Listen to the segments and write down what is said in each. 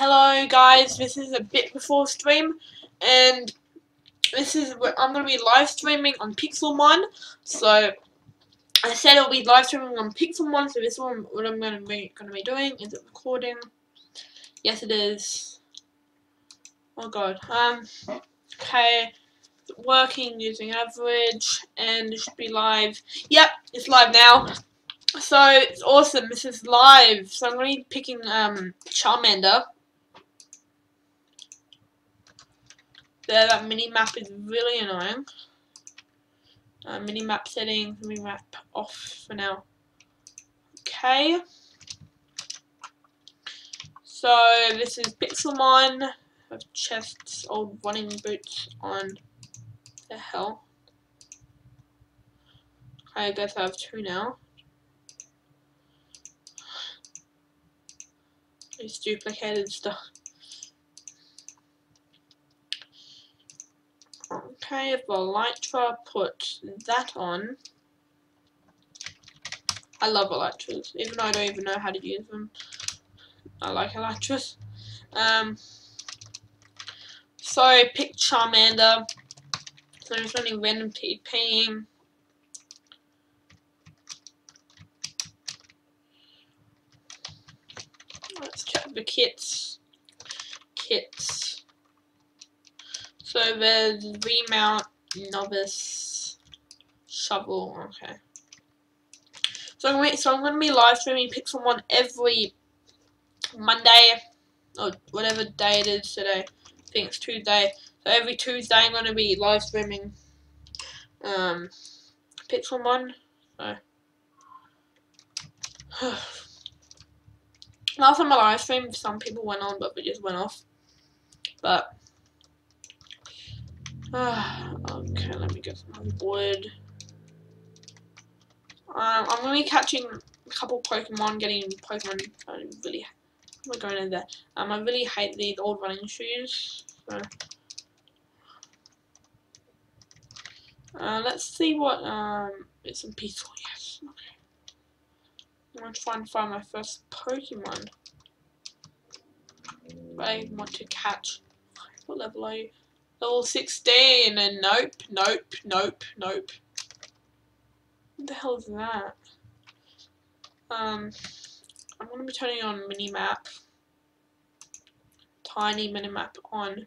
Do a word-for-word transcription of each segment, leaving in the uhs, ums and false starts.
Hello guys, this is a bit before stream, and this is what I'm going to be live streaming on Pixelmon. So I said I'll be live streaming on Pixelmon, so this one what I'm going to be going to be doing is it recording. Yes, it is. Oh god. Um. Okay. Working using average, and it should be live. Yep, it's live now. So it's awesome. This is live. So I'm going to be picking um Charmander. There, that mini map is really annoying. Uh, mini map settings, mini map off for now. Okay. So this is Pixelmon. I have chests, old running boots on. The hell. I guess I have two now. It's duplicated stuff. Okay, for Elytra, put that on. I love Elytras, even though I don't even know how to use them. I like Elytras. Um, so pick Charmander. So there's only random TPing. Let's check the kits. Kits. So there's remount, novice, shovel. Okay. So I'm gonna, so I'm gonna be live streaming Pixelmon every Monday or whatever day it is today. I think it's Tuesday. So every Tuesday I'm gonna be live streaming um Pixelmon. So last time I live streamed, some people went on, but we just went off. But uh, okay, let me get some wood. Um, I'm gonna be catching a couple Pokemon, getting Pokemon. I really, we're going in there. Um, I really hate these old running shoes. So, uh, let's see what um, it's in Pixel. Yes. Okay. I'm gonna try and find my first Pokemon. I want to catch. What level are you? Level sixteen. And nope, nope, nope, nope. What the hell is that? Um, I'm gonna be turning on minimap. Tiny minimap on.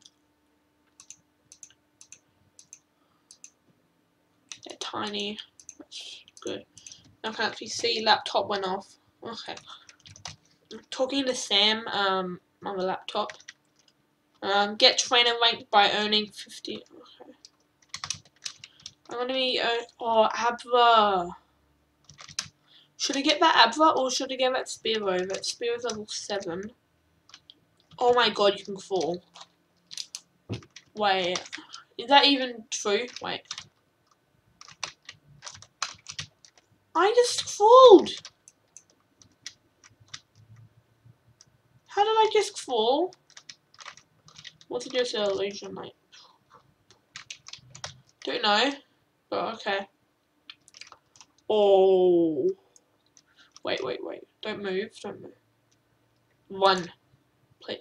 Yeah, tiny. That's good. I can actually see laptop went off. Okay. I'm talking to Sam um on the laptop. Um, get trainer ranked by earning fifty. Okay. I'm gonna be uh, oh Abra. Should I get that Abra or should I get that Spearow? That Spearow's level seven. Oh my god, you can fall. Wait, is that even true? Wait. I just crawled. How did I just fall? What's it just an illusion, mate? Don't know, but okay. Oh. Wait, wait, wait. Don't move, don't move. One. Play.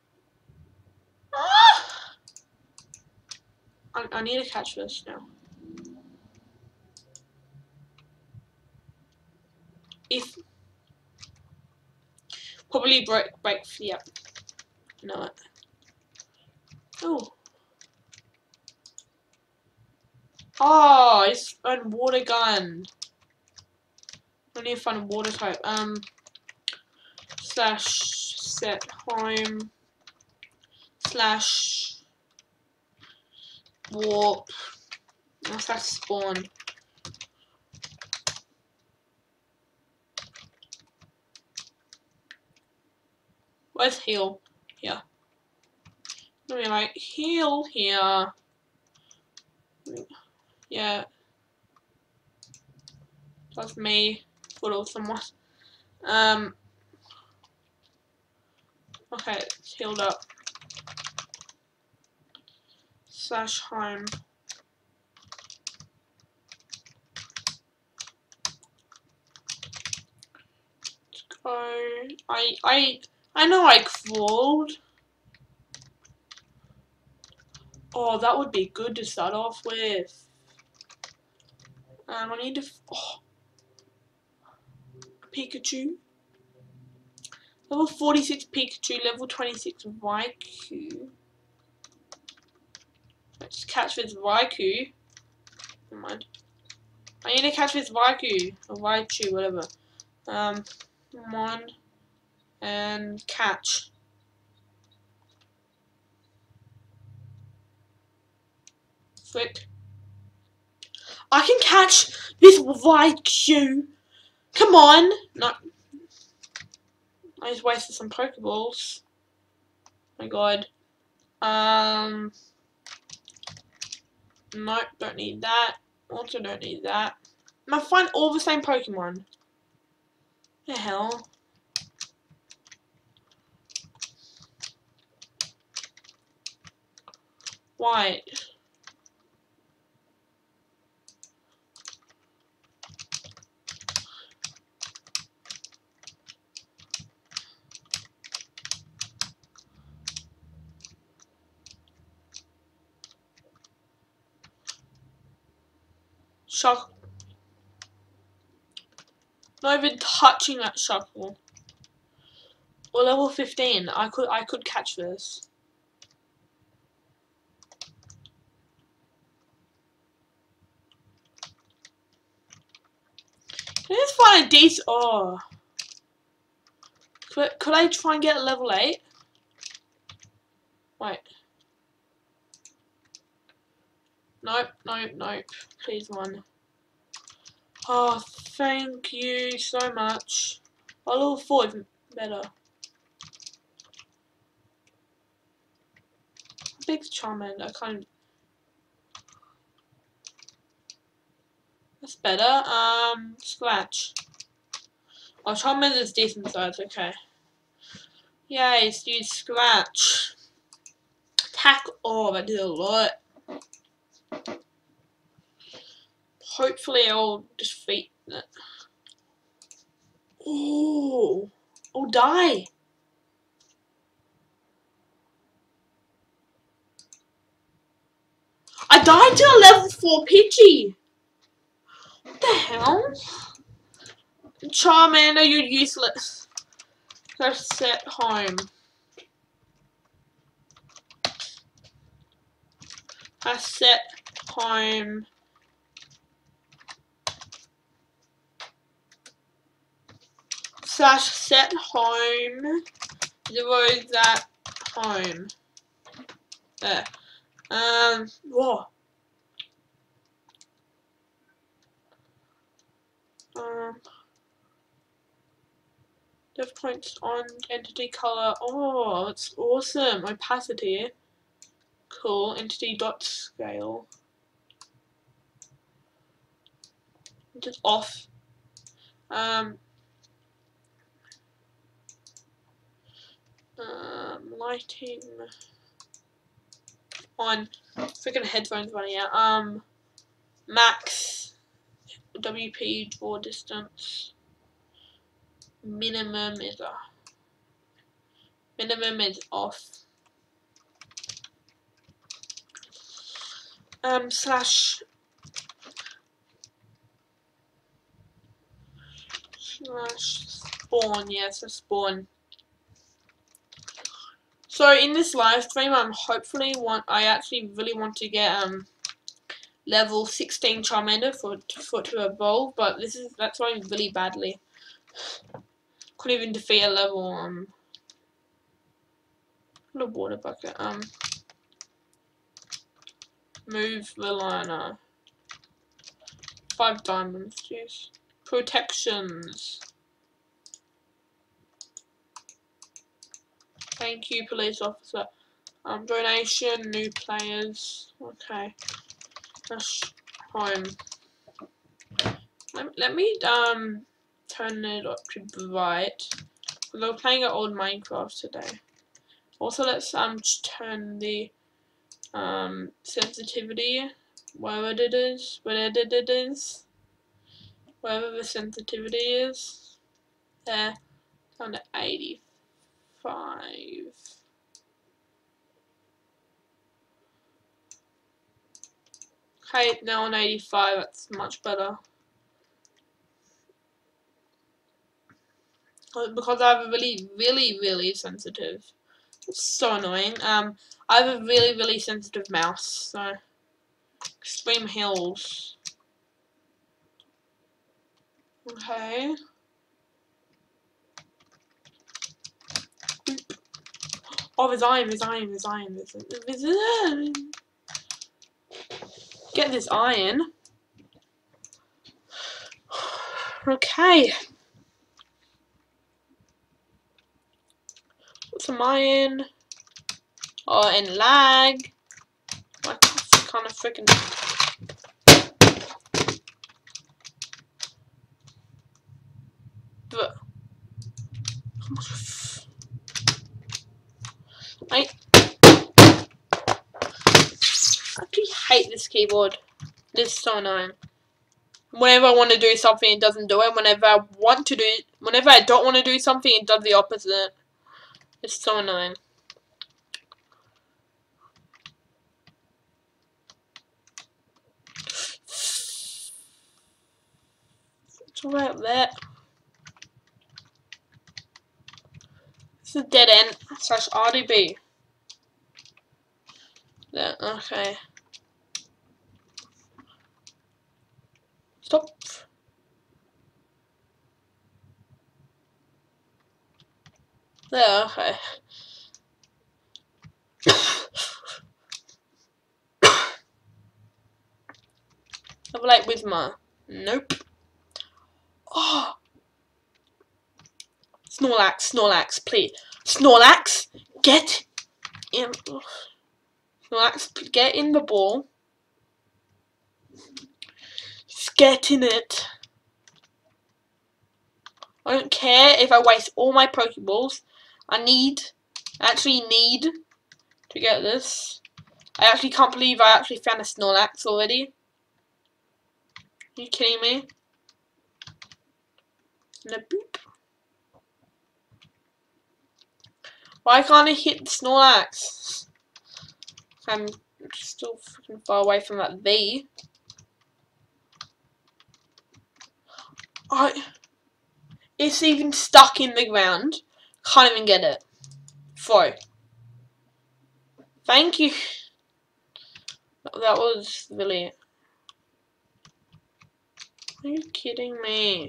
Ah! I, I need to catch this now. If probably break break yep. Know it. Oh. Oh, it's a water gun. I need to find a water type. Um slash set home slash warp or slash spawn. Where's heal? Here. Let me like heal here. Yeah. That's me. Follow someone. Um Okay, it's healed up. Slash home. Let's go. I I I know I crawled. Oh, that would be good to start off with. Um, I need to. Oh, Pikachu. Level forty-six Pikachu, level twenty-six Raikou. Let's catch this Raikou. Never mind. I need to catch this Raikou. Or Raichu, whatever. Um, come on. And catch. Flick. I can catch this Raikou. Come on. No. I just wasted some Pokeballs. My god. Um. Nope, don't need that. Also don't need that. I'm gonna find all the same Pokemon. The hell? Why? Shock. Not even touching that Shuckle. Or level fifteen. I could I could catch this. Can I just find a decent? Oh. Could could I try and get a level eight? Wait. Nope. Nope. Nope. Please one. Oh, thank you so much. Oh, level four is better. Big Charmander. I can't. That's better. Um, Scratch. Oh, Charmander's decent size. Okay. Yay, it's used Scratch. Attack. Oh, that did a lot. Hopefully, I'll defeat it. Oh, I'll die. I died to a level four Pidgey. What the hell? Charmander, you're useless. Let's set home. I set home. Slash set home. Zero that home. There. Um. Whoa. Um. Dev points on entity color. Oh, that's awesome. Opacity. Cool. Entity dot scale. Just off. Um. Um. Lighting. On. Freaking headphones running out. Um. Max. W P draw distance. Minimum is a. Minimum is off. Um. Slash. Slash spawn, yes, a spawn. So in this live stream, I'm hopefully want I actually really want to get um level sixteen Charmander for for to evolve, but this is that's going really badly. Couldn't even defeat a level um. What a water bucket um. Move the liner. Five diamonds, jeez. Protections. Thank you, police officer. Um, donation, new players. Okay. That's home. Let, let me um turn it up to bright. Because I was playing an old Minecraft today. Also, let's um turn the um sensitivity wherever it is, wherever it is, wherever the sensitivity is. There, down to eighty-five. Okay, now on eighty-five, that's much better. Because I have a really, really, really sensitive. It's so annoying. Um, I have a really, really sensitive mouse. So, extreme hills. Okay. Oh, there's iron, there's iron, there's iron, there's, there's iron. Get this iron. Okay. Put some iron. Oh, and lag. I kind of freaking. But. I actually hate this keyboard. This is so annoying. Whenever I want to do something, it doesn't do it. Whenever I want to do, whenever I don't want to do something, it does the opposite. It's so annoying. It's about that. It's a dead end slash R D B. There, okay. Stop. There, okay. Have a like with my. Nope. Oh. Snorlax, Snorlax, please. Snorlax, get in. Snorlax, get in the ball. Just get in it. I don't care if I waste all my Pokeballs. I need, actually need to get this. I actually can't believe I actually found a Snorlax already. Are you kidding me? No boop. Why can't I hit the Snorlax? I'm still freaking far away from that V. I. It's even stuck in the ground. Can't even get it. Four. Thank you. That was really. Are you kidding me?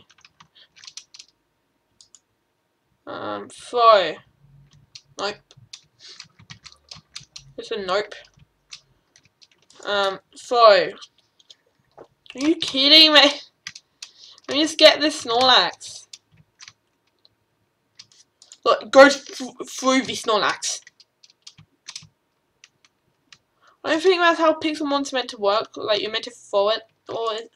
Um, four. Nope. It's a nope. Um, four. Are you kidding me? Let me just get this Snorlax. Look, go th through the Snorlax. I don't think that's how Pixelmon's meant to work. Like, you're meant to throw it, or it.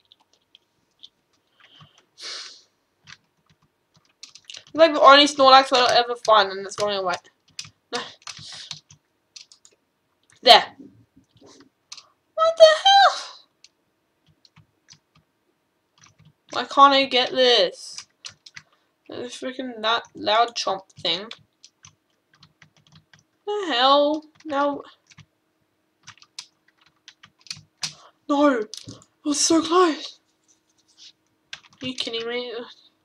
It's like the only Snorlax I'll ever find, and it's running away. No. There. What the hell? Why can't I get this? This freaking that loud chomp thing. What the hell? No. No. It was so close. Are you kidding me?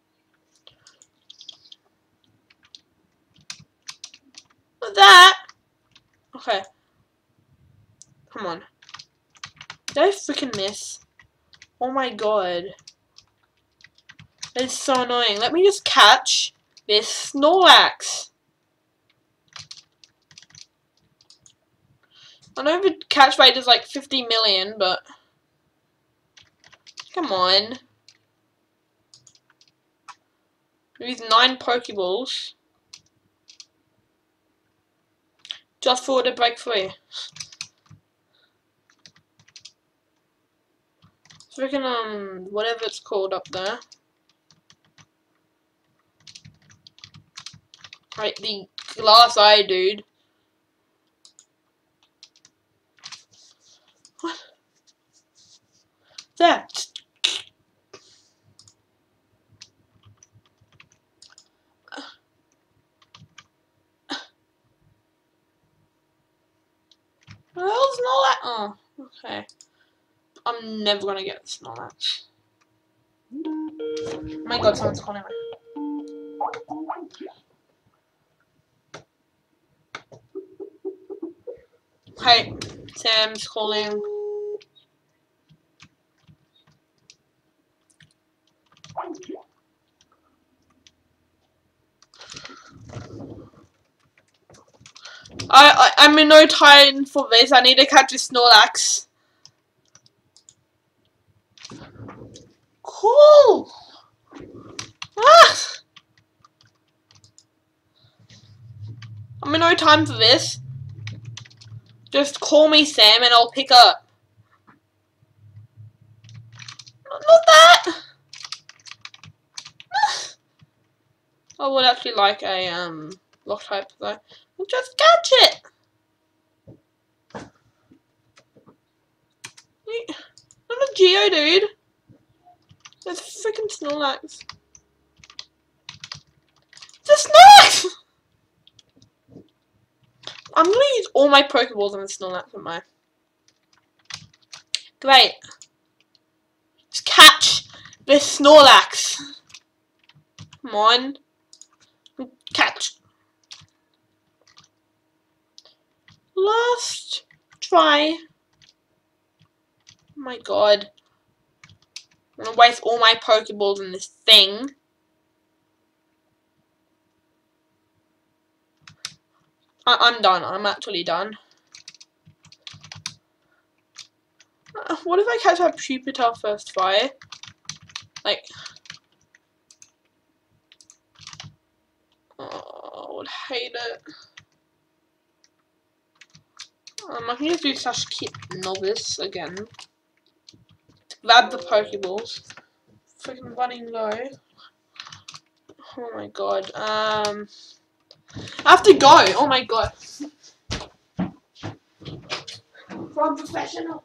What's that? Okay. Come on. Did I freaking miss? Oh my god. That is so annoying. Let me just catch this Snorlax. I know the catch rate is like fifty million, but come on. Use nine Pokeballs just for the break free. Freaking um whatever it's called up there. Right, the glass eye dude. What? There. What else? No, that. Oh, okay. I'm never gonna get this Snorlax. Oh my god, someone's calling me. Hey, Sam's calling. I, I I'm in no time for this. I need to catch a Snorlax. Cool. Ah! I'm in no time for this. Just call me Sam and I'll pick up. Not that. I would actually like a um lock type though. We'll just catch it. Not a Geo, dude. There's freaking Snorlax. It's a Snorlax! I'm gonna use all my Pokeballs on the Snorlax, am I? Great. Just catch the Snorlax. Come on. Catch. Last try. Oh my god. I'm gonna waste all my Pokeballs in this thing. I I'm done. I'm actually done. Uh, what if I catch a Jupiter first try? Like, oh, I would hate it. Um, I can just do slash kit novice again. Grab the Pokeballs. Freaking running low. Oh my god. Um, I have to go. Oh my god. From professional.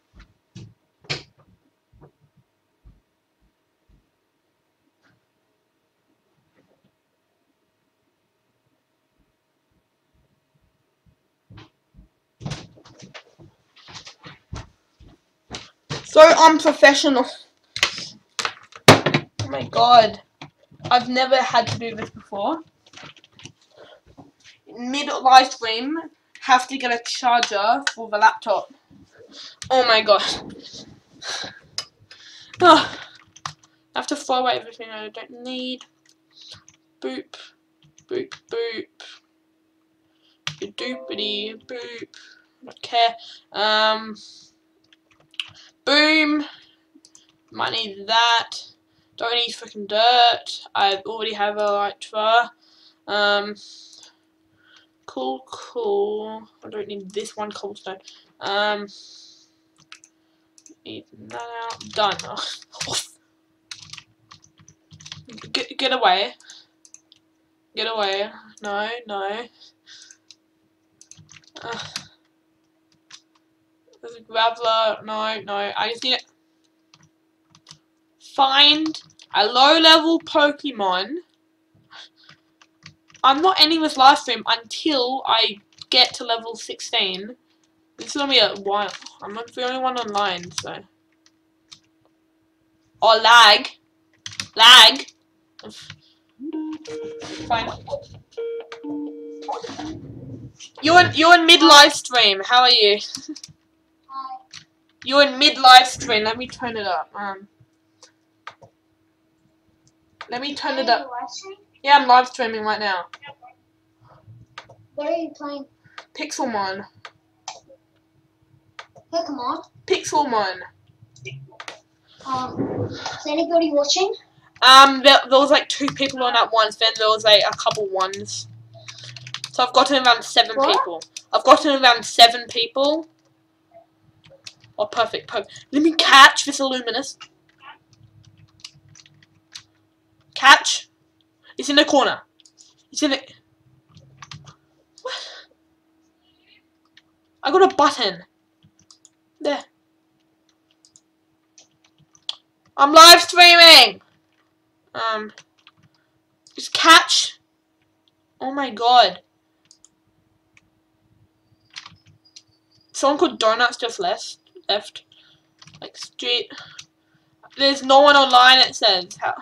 So unprofessional. Oh my god. I've never had to do this before. Mid live stream, have to get a charger for the laptop. Oh my god. Oh, I have to throw away everything I don't need. Boop. Boop boop. Doopity boop. Don't care. Um Boom. Might need that. Don't need freaking dirt. I already have a Elytra. Um, cool, cool. I don't need this one cobblestone. Um, need that out. Done. Oh. Get get away. Get away. No, no. Uh, there's a graveler. No, no. I just need to find a low-level Pokemon. I'm not ending this live stream until I get to level sixteen. This is gonna be a while. I'm not the only one online, so. Oh, lag. Lag. Fine. You're in, you're in mid live stream. How are you? Hi. You're in mid live stream. Let me turn it up. Um. Let me turn it up. Yeah, I'm live streaming right now. What are you playing? Pixelmon. Pokemon? Pixelmon. Um, is anybody watching? Um, there, there was like two people on at once, then there was like a couple ones. So I've gotten around seven what? people. I've gotten around seven people. Oh, perfect, perfect. Let me catch this Illuminous. Catch. It's in the corner. It's in the... What? I got a button. There. I'm live streaming. Um, just catch. Oh my god. Someone called Donuts just left. Left. Like street. There's no one online. It says. How?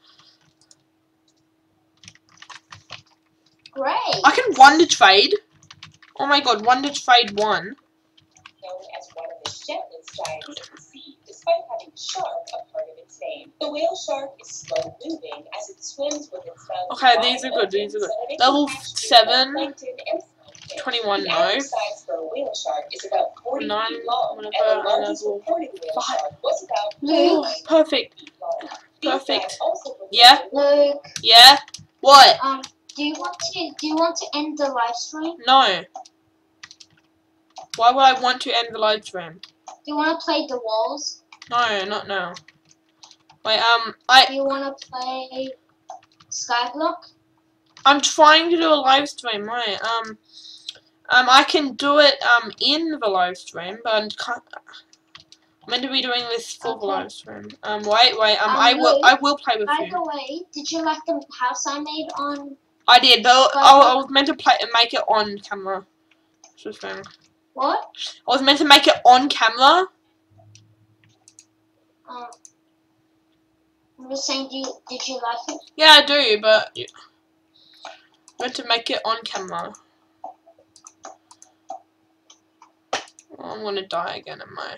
Great. I can wonder trade. Oh my god, wonder trade one. Known as one of the gentlest giants of the sea, despite having shark a part of its name. The whale shark is slow moving as it swims with its mouth. Okay, these are good. These are good. Level seven. twenty-one, the no. average size for a whale shark is about forty nine, feet long, whatever, and the largest level reported whale five. shark was about Oh, forty-nine perfect. feet long. These Perfect. guys also perform Yeah? Luke, Yeah? What? um, do you want to do you want to end the live stream? No. Why would I want to end the live stream? Do you want to play the walls? No, not now. Wait, um, I, Do you want to play Skyblock? I'm trying to do a live stream, right? Um, um, I can do it, um, in the live stream, but I can't, I'm meant to be doing this for the Okay. live stream. Um, wait, wait, um, Um, I will, Luke, I will play with By you. the way, did you like the house I made on? I did, but I, I was meant to play make it on camera. Just thing. What? I was meant to make it on camera. Um, I'm just saying, do you, did you like it? Yeah, I do, but yeah. I meant to make it on camera. Oh, I'm gonna die again, am I?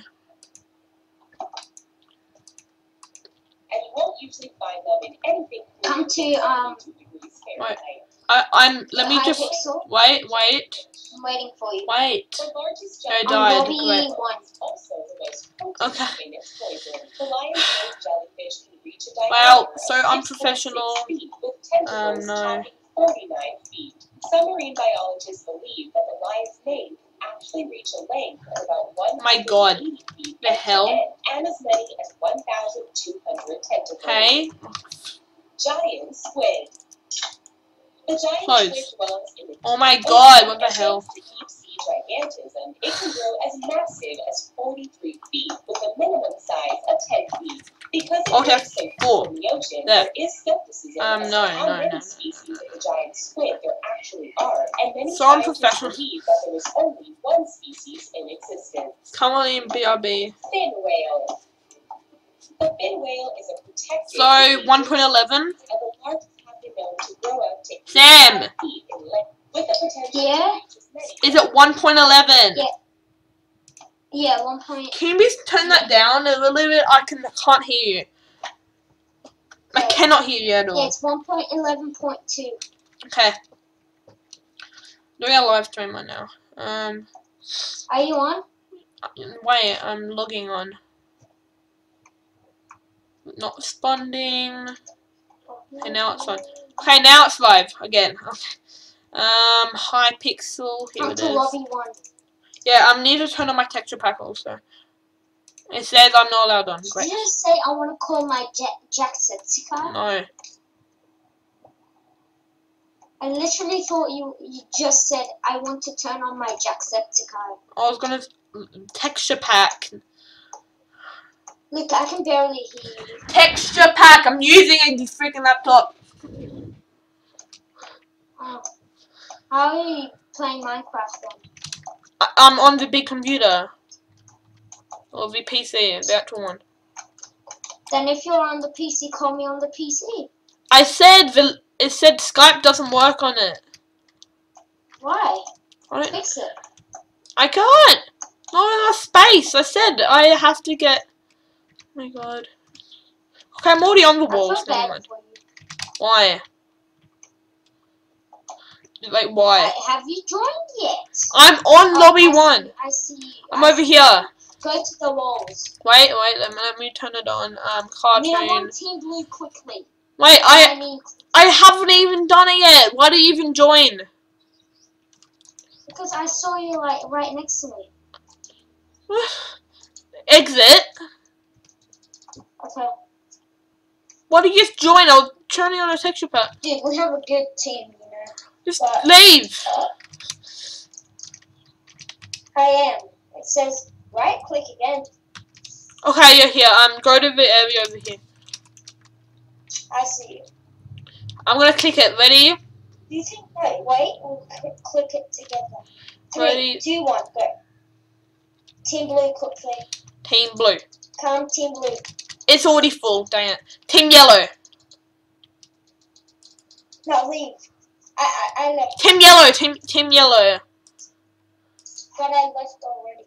and you won't usually find them in anything. Come to um. Wait. I, I'm. Let me the just. Hypixel. Wait, wait, I'm waiting for you. wait. The largest I jellyfish died. Lobby Great. one. is also the most potent Okay. in its poison. The lion's-mane jellyfish can reach a diameter Well, of so six point unprofessional. six feet, with tentacles Um, no. topping forty-nine feet. Some marine biologists believe that the lion's mane can actually reach a length of about one My hundred God. eighty feet The hell? and as many as one thousand two hundred tentacles. Hey. Giant squid. The giant Close. squid dwells in the Oh my deep God, ocean what the and hell? thanks to deep sea gigantism, it can grow as massive as forty-three feet with a minimum size of ten feet. Because it Okay, lives so four. deep in the ocean, There. there is skepticism Um, as no, to how no, many no, no, species of the giant squid there actually are, and many So I'm scientists professional. believe that there is only one species in existence. Come on in, B R B. Fin whale. The fin whale is a protected So endangered one point eleven. and the largest have been known to grow up to Sam. eighty-five feet in length, with the potential Yeah? to reach as many Is it one point eleven? Yeah. Yeah, one point. Can you please turn that down a little bit? I can can't hear you. I Yeah. cannot hear you at Yeah, all. it's one point eleven point two. Okay. Doing a live stream right now. Um. Are you on? Wait, I'm logging on. Not responding. Okay, now it's on. Okay, now it's live again. Okay. Um, Hypixel. Here Come it to is. lobby one. Yeah, I need to turn on my texture pack also. It says I'm not allowed on. Great. Did you just say I want to call my Jack Jacksepticeye? No. I literally thought you you just said I want to turn on my Jacksepticeye. I was gonna texture pack. Look, I can barely hear you. Texture pack. I'm using a freaking laptop. Oh. How are you playing Minecraft then? I I'm on the big computer. Or the P C, the actual one. Then if you're on the P C, call me on the P C. I said the it said Skype doesn't work on it. Why? I don't. Fix it. I can't. Not enough space. I said I have to get. Oh my God. Okay, I'm already on the I walls. feel Never bad mind. for you. Why? Like why? I, have you joined yet? I'm on Oh, lobby I see, one. I see. I'm I over see. here. Go to the walls. Wait, wait. Let me, let me turn it on. Um, Me, I'm cartoon. on Team Blue quickly. Wait, I mean, I haven't even done it yet. Why do you even join? because I saw you like right next to me. Exit. Okay. Why do you just join? I was turning on a texture pack. Dude, we have a good team, you know. Just But- leave. I am. It says right click again. Okay, you're here. Um, go to the area over here. I see you. I'm gonna click it. Ready? Do you think right? Wait, we'll cl click it together. Three, Ready. two, one, go. Team Blue quickly. Team blue. Come, Team Blue. It's already full, dang it. Team yellow. No, leave. I, I, I left. Team yellow, team team yellow. But I left already.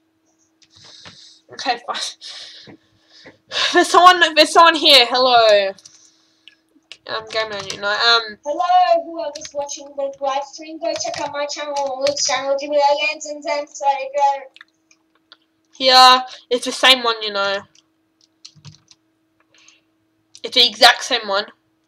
Okay, fine. There's someone there's someone here, hello. Um game menu, no, um Hello, whoever's watching the live stream, go check out my channel, Luke's channel, give me the hands and then so go. here, it's the same one, you know. It's the exact same one.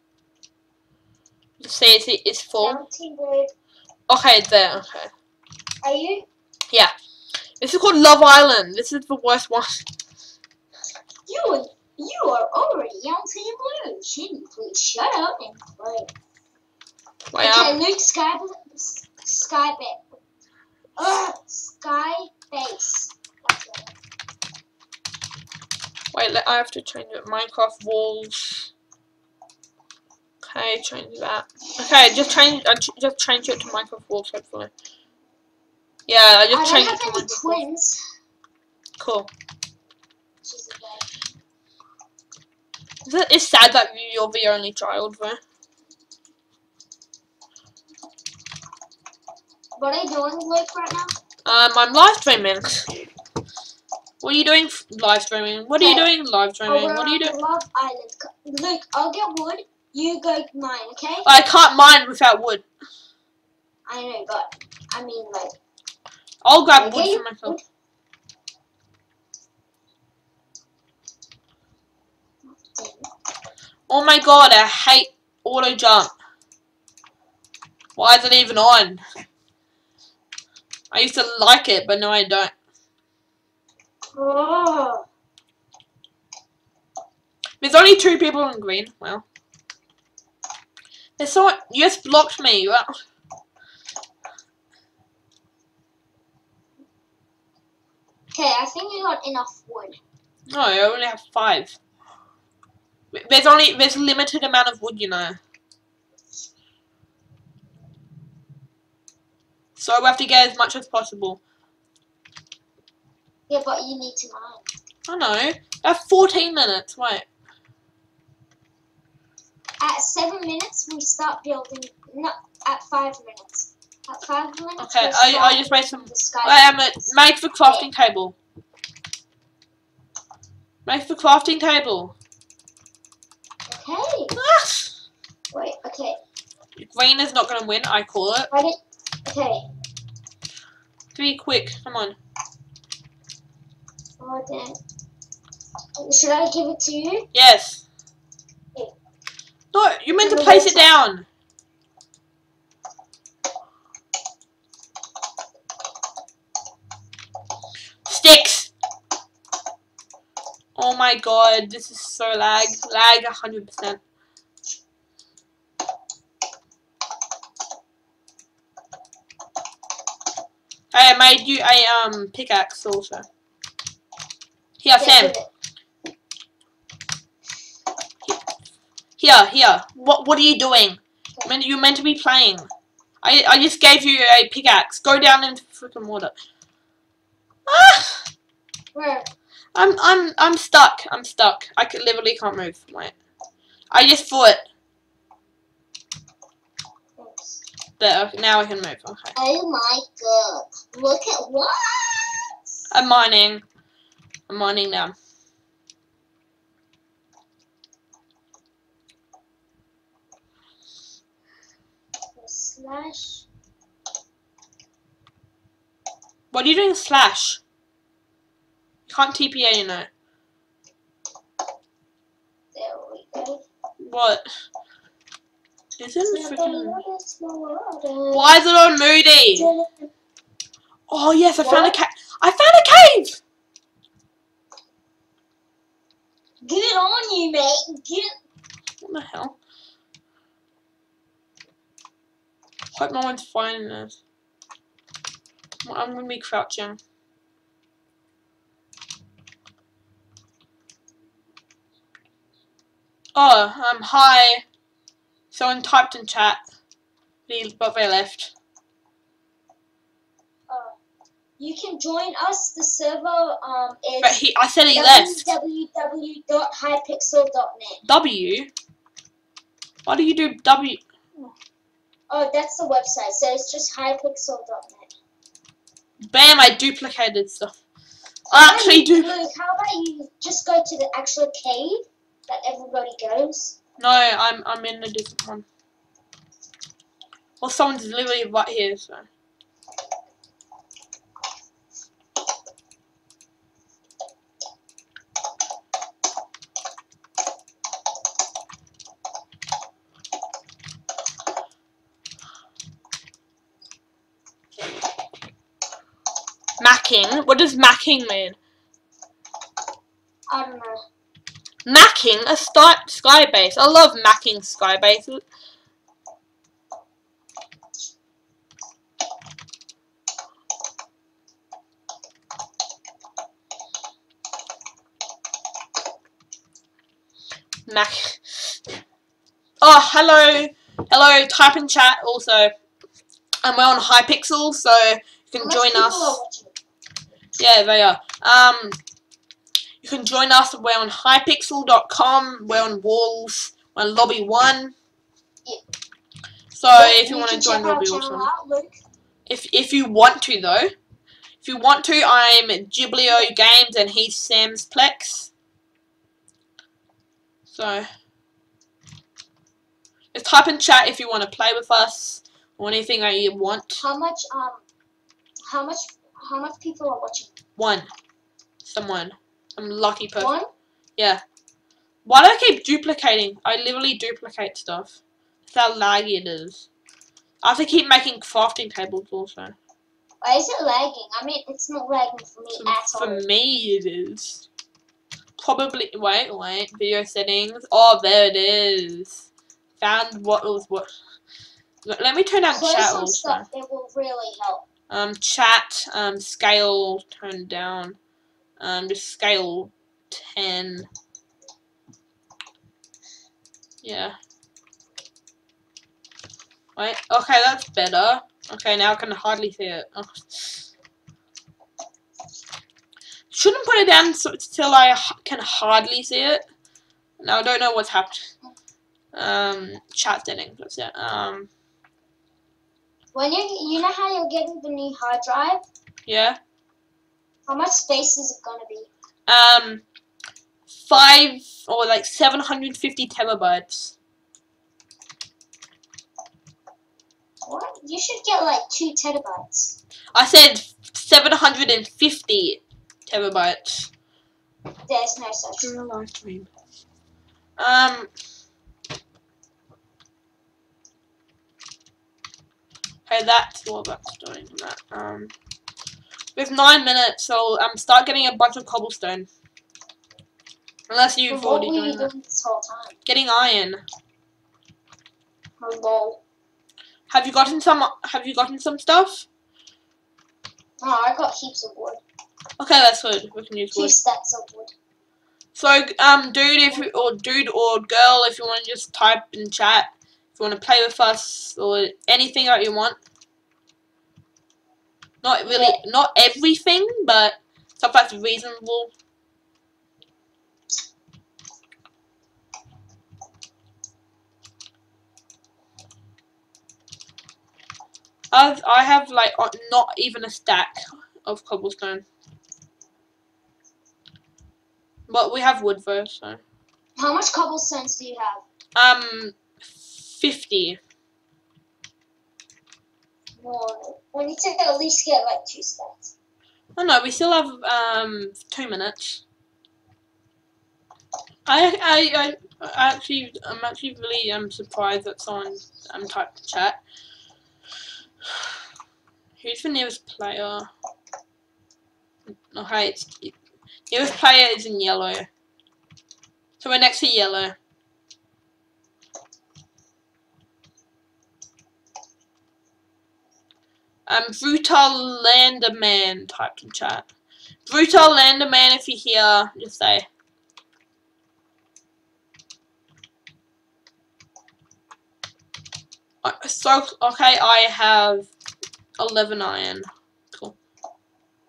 You see it's it's full. Down, Team Blue. Okay, it's there, okay. Are you? Yeah. This is called Love Island. This is the worst one. You are, you are already on Team Blue. Can you please shut up and play? Wait, okay, um, Luke, Sky, Sky, Ugh, Sky Base. wait, let, I have to change it. Minecraft walls. Okay, change that. Okay, just change. I ch just change it to Minecraft walls, hopefully. Yeah, I just I changed don't it to have any Minecraft walls. twins. Cool. Which is okay. Is it, it's sad that you're the only child, though. What are you doing, Luke, right now? Um, I'm live streaming. What are you doing live streaming? What are you Okay. doing live Oh, streaming? we're What are you on doing? Love Island. Luke, I'll get wood. You go mine, okay? I can't mine without wood. I know, but I mean, like. I'll grab wood Okay, for myself. Oh my god, I hate auto jump. Why is it even on? I used to like it, but no I don't. Oh. There's only two people in green. Well. There's someone. You just blocked me. Well. Okay, I think you got enough wood. No, I only have five. There's only there's a limited amount of wood, you know. So we have to get as much as possible. Yeah, but you need to mine. I know. I have fourteen minutes. Wait. At seven minutes, we start building. No, at five minutes. At five minutes. Okay, we I start I just made some. the sky. Wait, I'm gonna make the crafting table. Make the crafting table. Okay. Ah! Wait. Okay. Green is not gonna win. I call it. Ready? Okay. Be quick. Come on. Oh damn. Should I give it to you? Yes. Yeah. No, you meant to No, place that's it down. Sticks. Oh my god, this is so lag. Lag one hundred percent. I made you a um pickaxe also. Here, Yeah, Sam. give it. Here, here. What what are you doing? Man, you're meant to be playing. I I just gave you a pickaxe. Go down into freaking water. Ah! Where? I'm I'm I'm stuck. I'm stuck. I can, literally can't move. Wait. I just threw it. Thanks. There. Now I can move. Okay. Oh my god. Look at what? I'm mining. I'm mining now. Slash. What are you doing, slash? You can't T P A, you know. There we go. What? Isn't freaking. Why? Why is it on Moody? Oh yes, I found a cave. I found a cave. Get on you, mate. Get. What the hell? Hope no one's finding this. I'm gonna be crouching. Oh, um, hi. Someone typed in chat, but they left. Uh, you can join us. The server um is But he, I said he left. w w w dot hypixel dot net. W? Why do you do W? Oh, that's the website. So it's just hypixel dot net. Bam! I duplicated stuff. I actually you, do. Luke, how about you just go to the actual cave that everybody goes? No, I'm I'm in a different one. Well, someone's literally right here, so. Macking? What does macking mean? I don't know. Macking a sky sky base. I love macking sky bases. Mac. Oh, hello, hello. Type in chat also. And we're on Hypixel, so you can join us. Yeah, they are. Um, you can join us. We're on hypixel dot com. We're on Walls. We're on Lobby One. Yeah. So Yeah, if you you want to can join check our Lobby channel also. out, Luke. If if you want to though, if you want to, I'm Giblio Games and he's Sam's Plex. So just type in chat if you want to play with us or anything that you want. How much um how much how much people are watching? One. Someone. I'm lucky person. One? Yeah. Why do I keep duplicating? I literally duplicate stuff. That's how laggy it is. I have to keep making crafting tables also. Why is it lagging? I mean, it's not lagging for me So at for all. me it is. Probably, wait, wait, video settings. Oh, there it is. Found what was what. Let me turn down Close chat some also. stuff that will really help. Um, chat, um, scale, turn down. Um, just scale ten. Yeah. Wait, okay, that's better. Okay, now I can hardly see it. Oh. Shouldn't put it down so till I h can hardly see it. Now I don't know what's happened. Um, chat settings. That's it. Um, When you you know how you're getting the new hard drive? yeah. How much space is it gonna be? Um, five or like seven hundred fifty terabytes. What? You should get like two terabytes. I said seven hundred and fifty terabytes. There's no such. During a live stream. Um. Okay, that's what that's doing. That. Um. We have nine minutes, so um, start getting a bunch of cobblestone. Unless you've But what already were done you that. doing this whole time? Getting iron. Oh, lol. Have you gotten some? Have you gotten some stuff? No, I got heaps of wood. Okay, that's good. We can use Two wood. stacks of wood. So, um, dude, if you, or dude or girl, if you want to just type in chat, if you want to play with us or anything that you want. Not really, Yeah. not everything, but stuff that's reasonable. I've, I have like uh, not even a stack of cobblestone, but we have wood though. So, How much cobblestones do you have? um, fifty. More. We need to at least get like two stacks. Oh no, we still have um two minutes. I I I actually I'm actually really um surprised that someone um typed in chat. Who's the nearest player? Okay, it's nearest player is in yellow. So we're next to yellow. Um, Brutal Landerman typed in chat. Brutal Landerman, if you're here, just say. Uh, So, okay, I have eleven iron. Cool.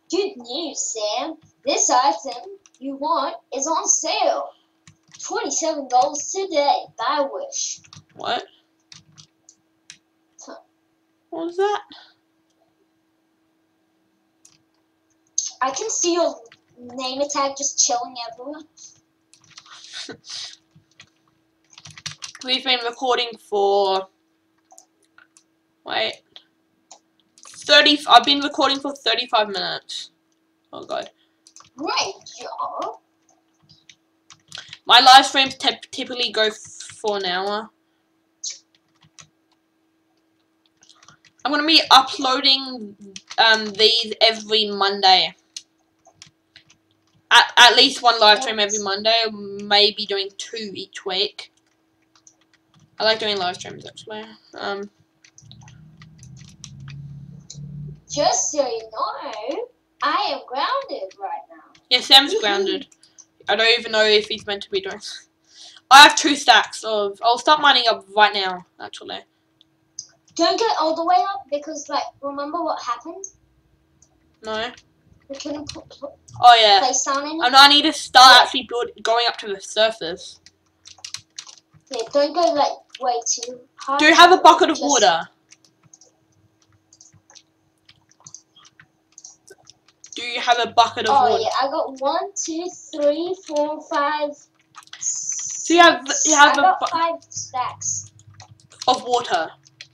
Good news, Sam. This item you want is on sale. twenty-seven dollars today. Buy Wish. What? Huh. What was that? I can see your name tag just chilling everywhere. We've been recording for wait thirty. I've been recording for thirty-five minutes. Oh god. Great job. My live streams typically go for an hour. I'm gonna be uploading um these every Monday. At at least one live stream every Monday. Maybe doing two each week. I like doing live streams actually. Um. Just so you know, I am grounded right now. Yeah, Sam's grounded. I don't even know if he's meant to be doing. I have two stacks of. I'll start mining up right now. Actually. Don't get all the way up because, like, remember what happened? No. We couldn't put, put Oh yeah. place down in. And I need to start actually build, going up to the surface. Yeah, don't go like way too high. Do you have a bucket of Just- water? Do you have a bucket of Oh water? yeah, I got one, two, three, four, five. So you have you have I a got bu five stacks. of water.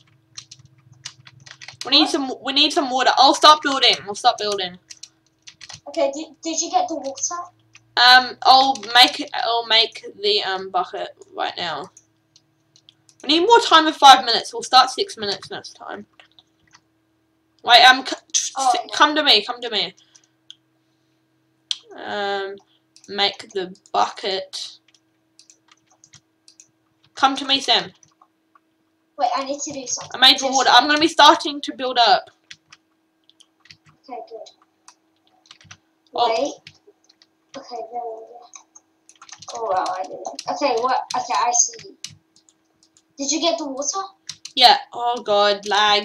We need some. We need some water. I'll start building. I'll start building. Okay, did, did you get the water? Um, I'll make I'll make the um bucket right now. We need more time than five minutes. We'll start six minutes next time. Wait, um, c Oh, s- no. come to me. Come to me. Um, make the bucket. Come to me, Sam. Wait, I need to do something. I made the Just- water. I'm gonna be starting to build up. Okay, good. Oh. Wait. Okay, there we go. Oh wow, I didn't. Okay, what? Okay, I see. Did you get the water? Yeah. Oh god, lag.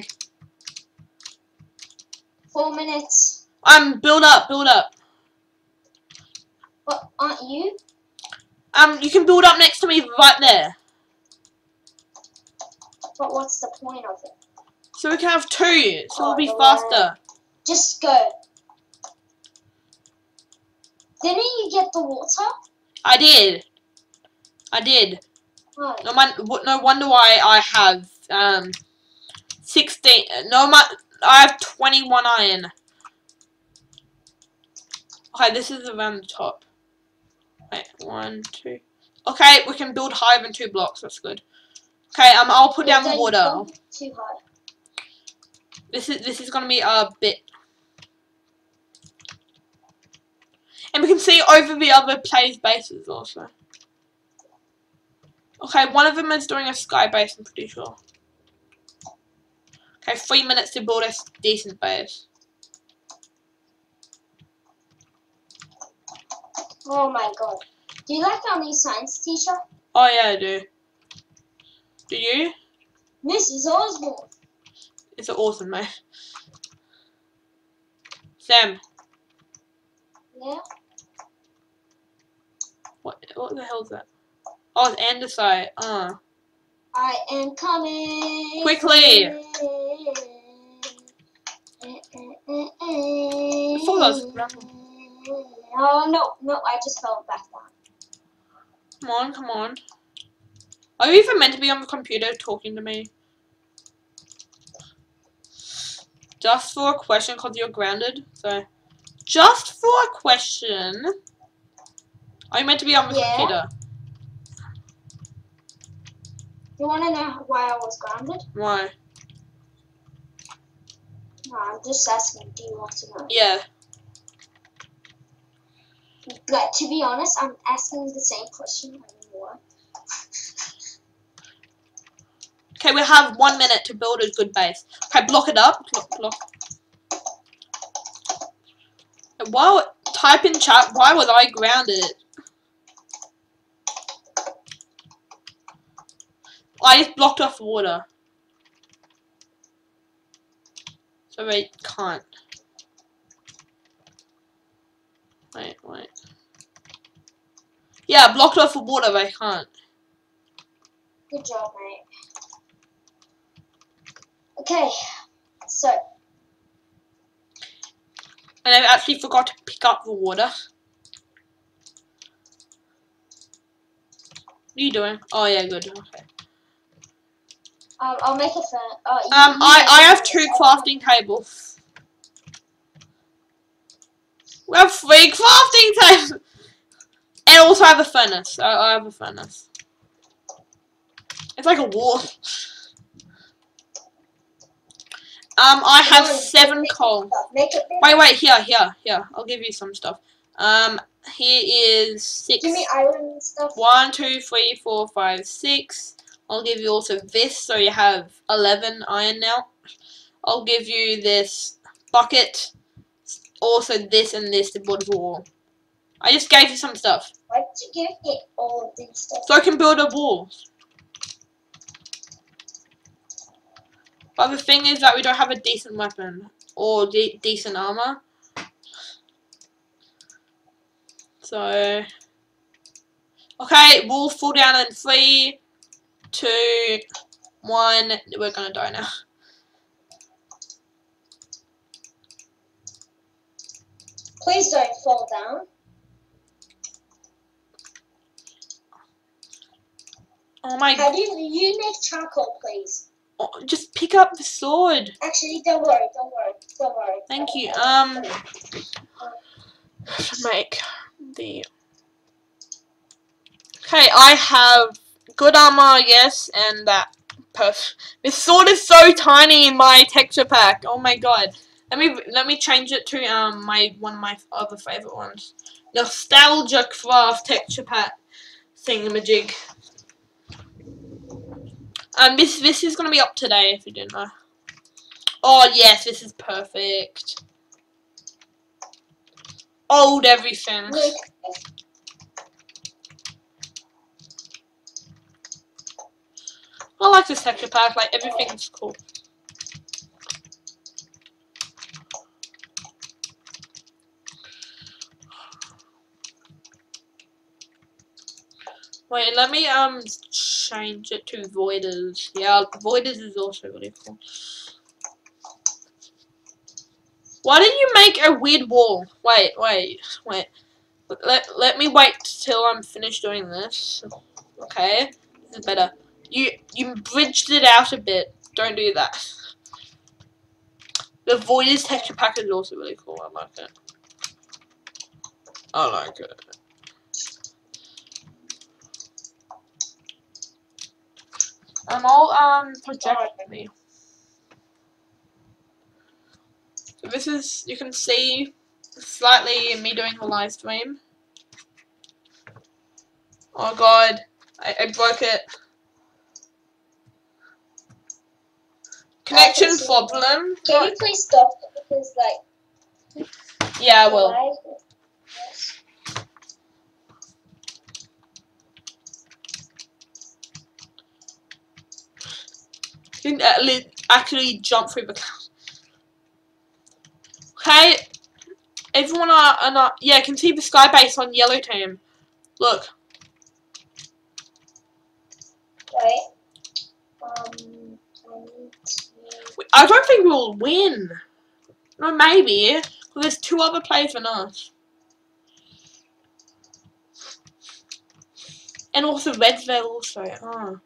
Four minutes. Um, build up, build up. What? Aren't you? Um, you can build up next to me right there. But what's the point of it? So we can have two, so it'll Oh, be the faster. Just go. Didn't you get the water? I did. I did. Oh, No, man, no wonder why I have um sixteen. No, my, I have twenty-one iron. Okay, this is around the top. Wait, one, two. Okay, we can build higher than two blocks. That's good. Okay, um, I'll put yeah, down the don't water. go Too high. This is this is gonna be a bit. And we can see over the other players' bases also. Okay, one of them is doing a sky base, I'm pretty sure. Okay, three minutes to build a decent base. Oh my god. Do you like our new science teacher? Oh yeah, I do. Do you? Missus Osborne. It's awesome, mate. Sam, Yeah? what what the hell is that? Oh, it's andesite. Uh. I am coming. Quickly. I I thought that was gravel. Oh no, no, I just fell back down. Come on, come on. Are you even meant to be on the computer talking to me? Just for a question, because you're grounded. So, just for a question. Are you meant to be on the Yeah. computer? You want to know why I was grounded? Why? No, I'm just asking. Do you want to know? Yeah. Like, to be honest, I'm asking the same question anymore. Okay, we have one minute to build a good base. Okay, block it up. Block, block. Well, type in chat, why was I grounded? I just blocked off water. So they can't. Wait, wait. Yeah, blocked off for water, but I can't. Good job, mate. Okay, so. And I actually forgot to pick up the water. What are you doing? Oh yeah, good. Okay. Um, I'll make a fan. Uh, you, Um, you I make I a have furnace. two I'll- crafting tables. We have three crafting tables, and also have a furnace. I, I have a furnace. It's like a wall. Um, I Come have on, seven make coal. stuff. Make it big. Wait, wait, here, here, here. I'll give you some stuff. Um, here is six. Give me iron and stuff. One, two, three, four, five, six. I'll give you also this, so you have eleven iron now. I'll give you this bucket. Also this and this to build a wall. I just gave you some stuff. Why did you give me all of these stuff? So I can build a wall. But the thing is that we don't have a decent weapon. Or de decent armor. So... Okay, wall fall down in three, two, one. We're gonna die now. Please don't fall down. Oh my How god. do you, you make charcoal, please? Oh, just pick up the sword. Actually, don't worry, don't worry, don't worry. Thank you. Uh, Um, uh, make the... Okay, I have good armor, yes, and that. Perf. This sword is so tiny in my texture pack. Oh my god. Let me let me change it to um my one of my other favorite ones. Nostalgia Craft texture pack thingamajig. Um, this this is gonna be up today if you didn't know. Oh yes, this is perfect. Old everything. look, I like this texture pack. Like everything's cool. Wait, let me um change it to Voiders. Yeah, Voiders is also really cool. Why did you make a weird wall? Wait, wait, wait. Let let me wait till I'm finished doing this. Okay, this is better. You you bridged it out a bit. Don't do that. The Voiders texture pack is also really cool. I like it. I like it. Um, I'll um project me. So this is, you can see slightly me doing the live stream. Oh god, I, I broke it. Connection Okay, so- problem. can you please stop it because, like, Yeah, I will. live- yes. You can at least actually jump through the clouds. Okay, everyone are, are not. Yeah, I can see the sky base on yellow team. Look. Wait. Um, I need to... I don't think we'll win. No, maybe. Well, there's two other players than us. And also Redville also. Oh.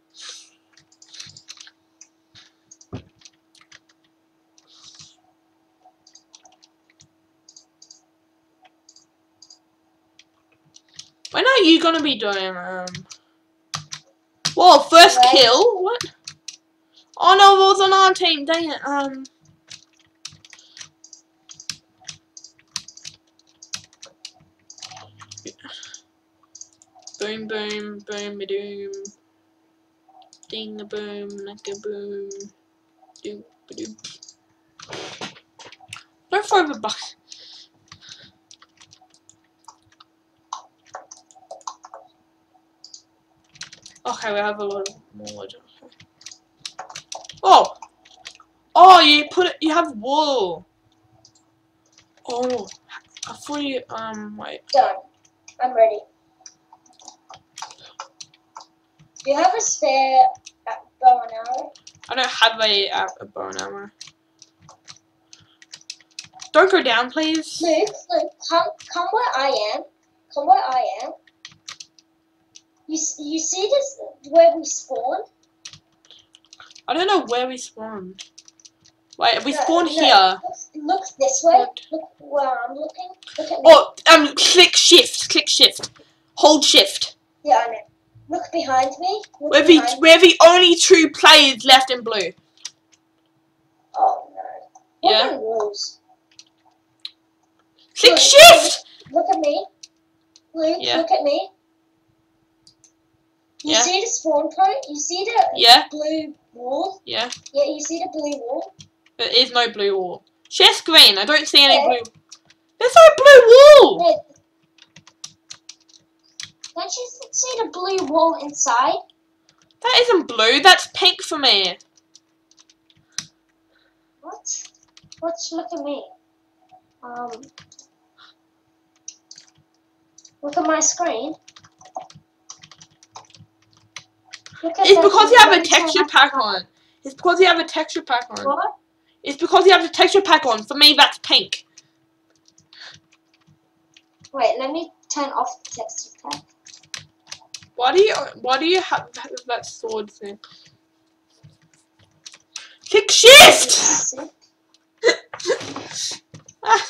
When are you gonna be doing um whoa, first Right. kill? What? Oh no, it was on our team, dang it. Um Boom boom boom ba doom. Ding a boom, like a boom. Doop ba doop. Don't throw the bucket. Okay, we have a lot of more wood. Okay. Oh! Oh, you put it, you have wool. Oh. I thought you, um, wait. Done. I'm ready. Do you have a spare uh, bow and arrow? I don't have a, uh, a bow and arrow. Don't go down, please. Luke, Luke, come, come where I am. Come where I am. You, you see this, where we spawned? I don't know where we spawned. Wait, we No, spawned no, here. Look, look this way. What? Look where I'm looking. Look at me. Oh, um, click shift, click shift. Hold shift. Yeah, I know. Look behind me. Look We're the, behind me. we're the only two players left in blue. Oh no. What Yeah. are the rules? Click Luke, shift! Luke, look at me. Luke, Yeah. look at me. You Yeah. see the spawn point? You see the Yeah. blue wall? Yeah. Yeah, you see the blue wall? There is no blue wall. Share screen. I don't see any Yeah. blue. There's no blue wall! No. Don't you see the blue wall inside? That isn't blue. That's pink for me. What? Let's look at me. Um. Look at my screen. Look at It's the because you have a blue texture tag. pack on. It's because you have a texture pack on. What? It's because you have a texture pack on. For me, that's pink. Wait, let me turn off the texture pack. Why do you? Why do you have that, that sword thing? Click shift. See? Ah,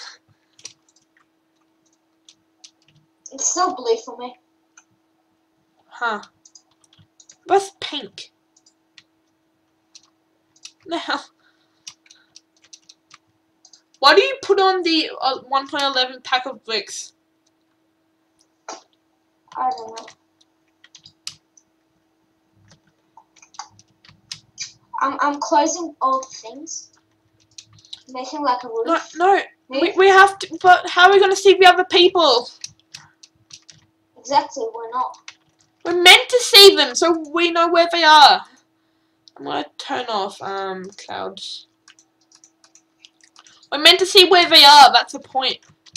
It's still blue for me. huh. What's pink? Now, why do you put on the uh, one point eleven pack of bricks? I don't know. I'm I'm closing all the things. Making like a roof. No, no. We, Roof? we have to. But how are we gonna see the other people? Exactly, we're not. We're meant to see them, so we know where they are. I'm gonna turn off um clouds. We're meant to see where they are. That's the point.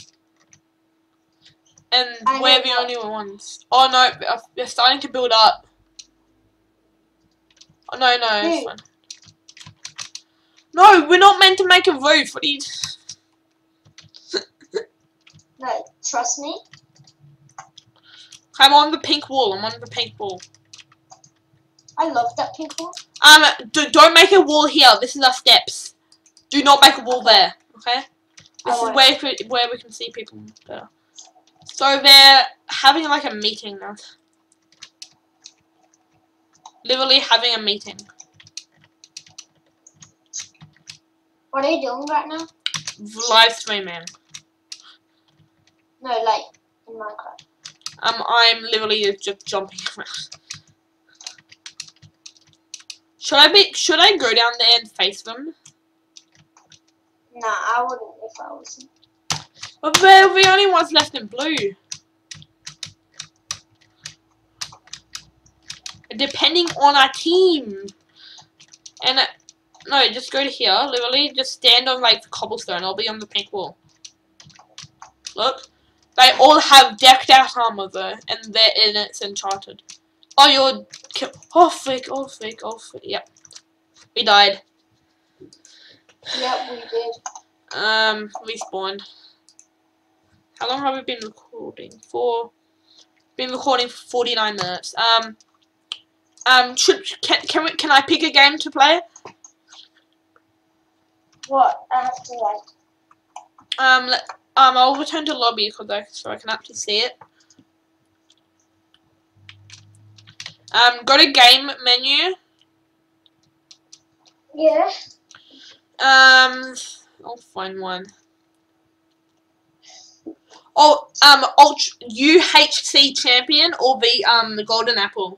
And I we're know the what- only ones. Oh no, they're- they're starting to build up. Oh no, no, it's Who? fine. No, we're not meant to make a roof. What do you? No, trust me. I'm on the pink wall. I'm on the pink wall. I love that pink wall. Um, d don't make a wall here. This is our steps. Do not make a wall there. Okay. This I is where we, where we can see people better. So they're having like a meeting now. Literally having a meeting. What are you doing right now? Live streaming. No, like in Minecraft. Um, I'm literally just jumping around. Should I be? Should I go down there and face them? Nah, I wouldn't if I was. But they're the only ones left in blue. Depending on our team. And uh, no, just go to here. Literally, just stand on like the cobblestone. I'll be on the pink wall. Look, they all have decked out armor though, and they're in it's enchanted. Oh, you're ki- oh freak, oh freak, oh freak. Yep, we died. Yep, we did. Um, respawned. How long have we been recording? For been recording for forty-nine minutes. Um, um, should can can we can I pick a game to play? What? I have to like. Um, let, um, I'll return to lobby because I so I can actually see it. Um, go to game menu. Yeah. Um, I'll find one. Oh, um, Ultra U H C champion or the um the golden apple.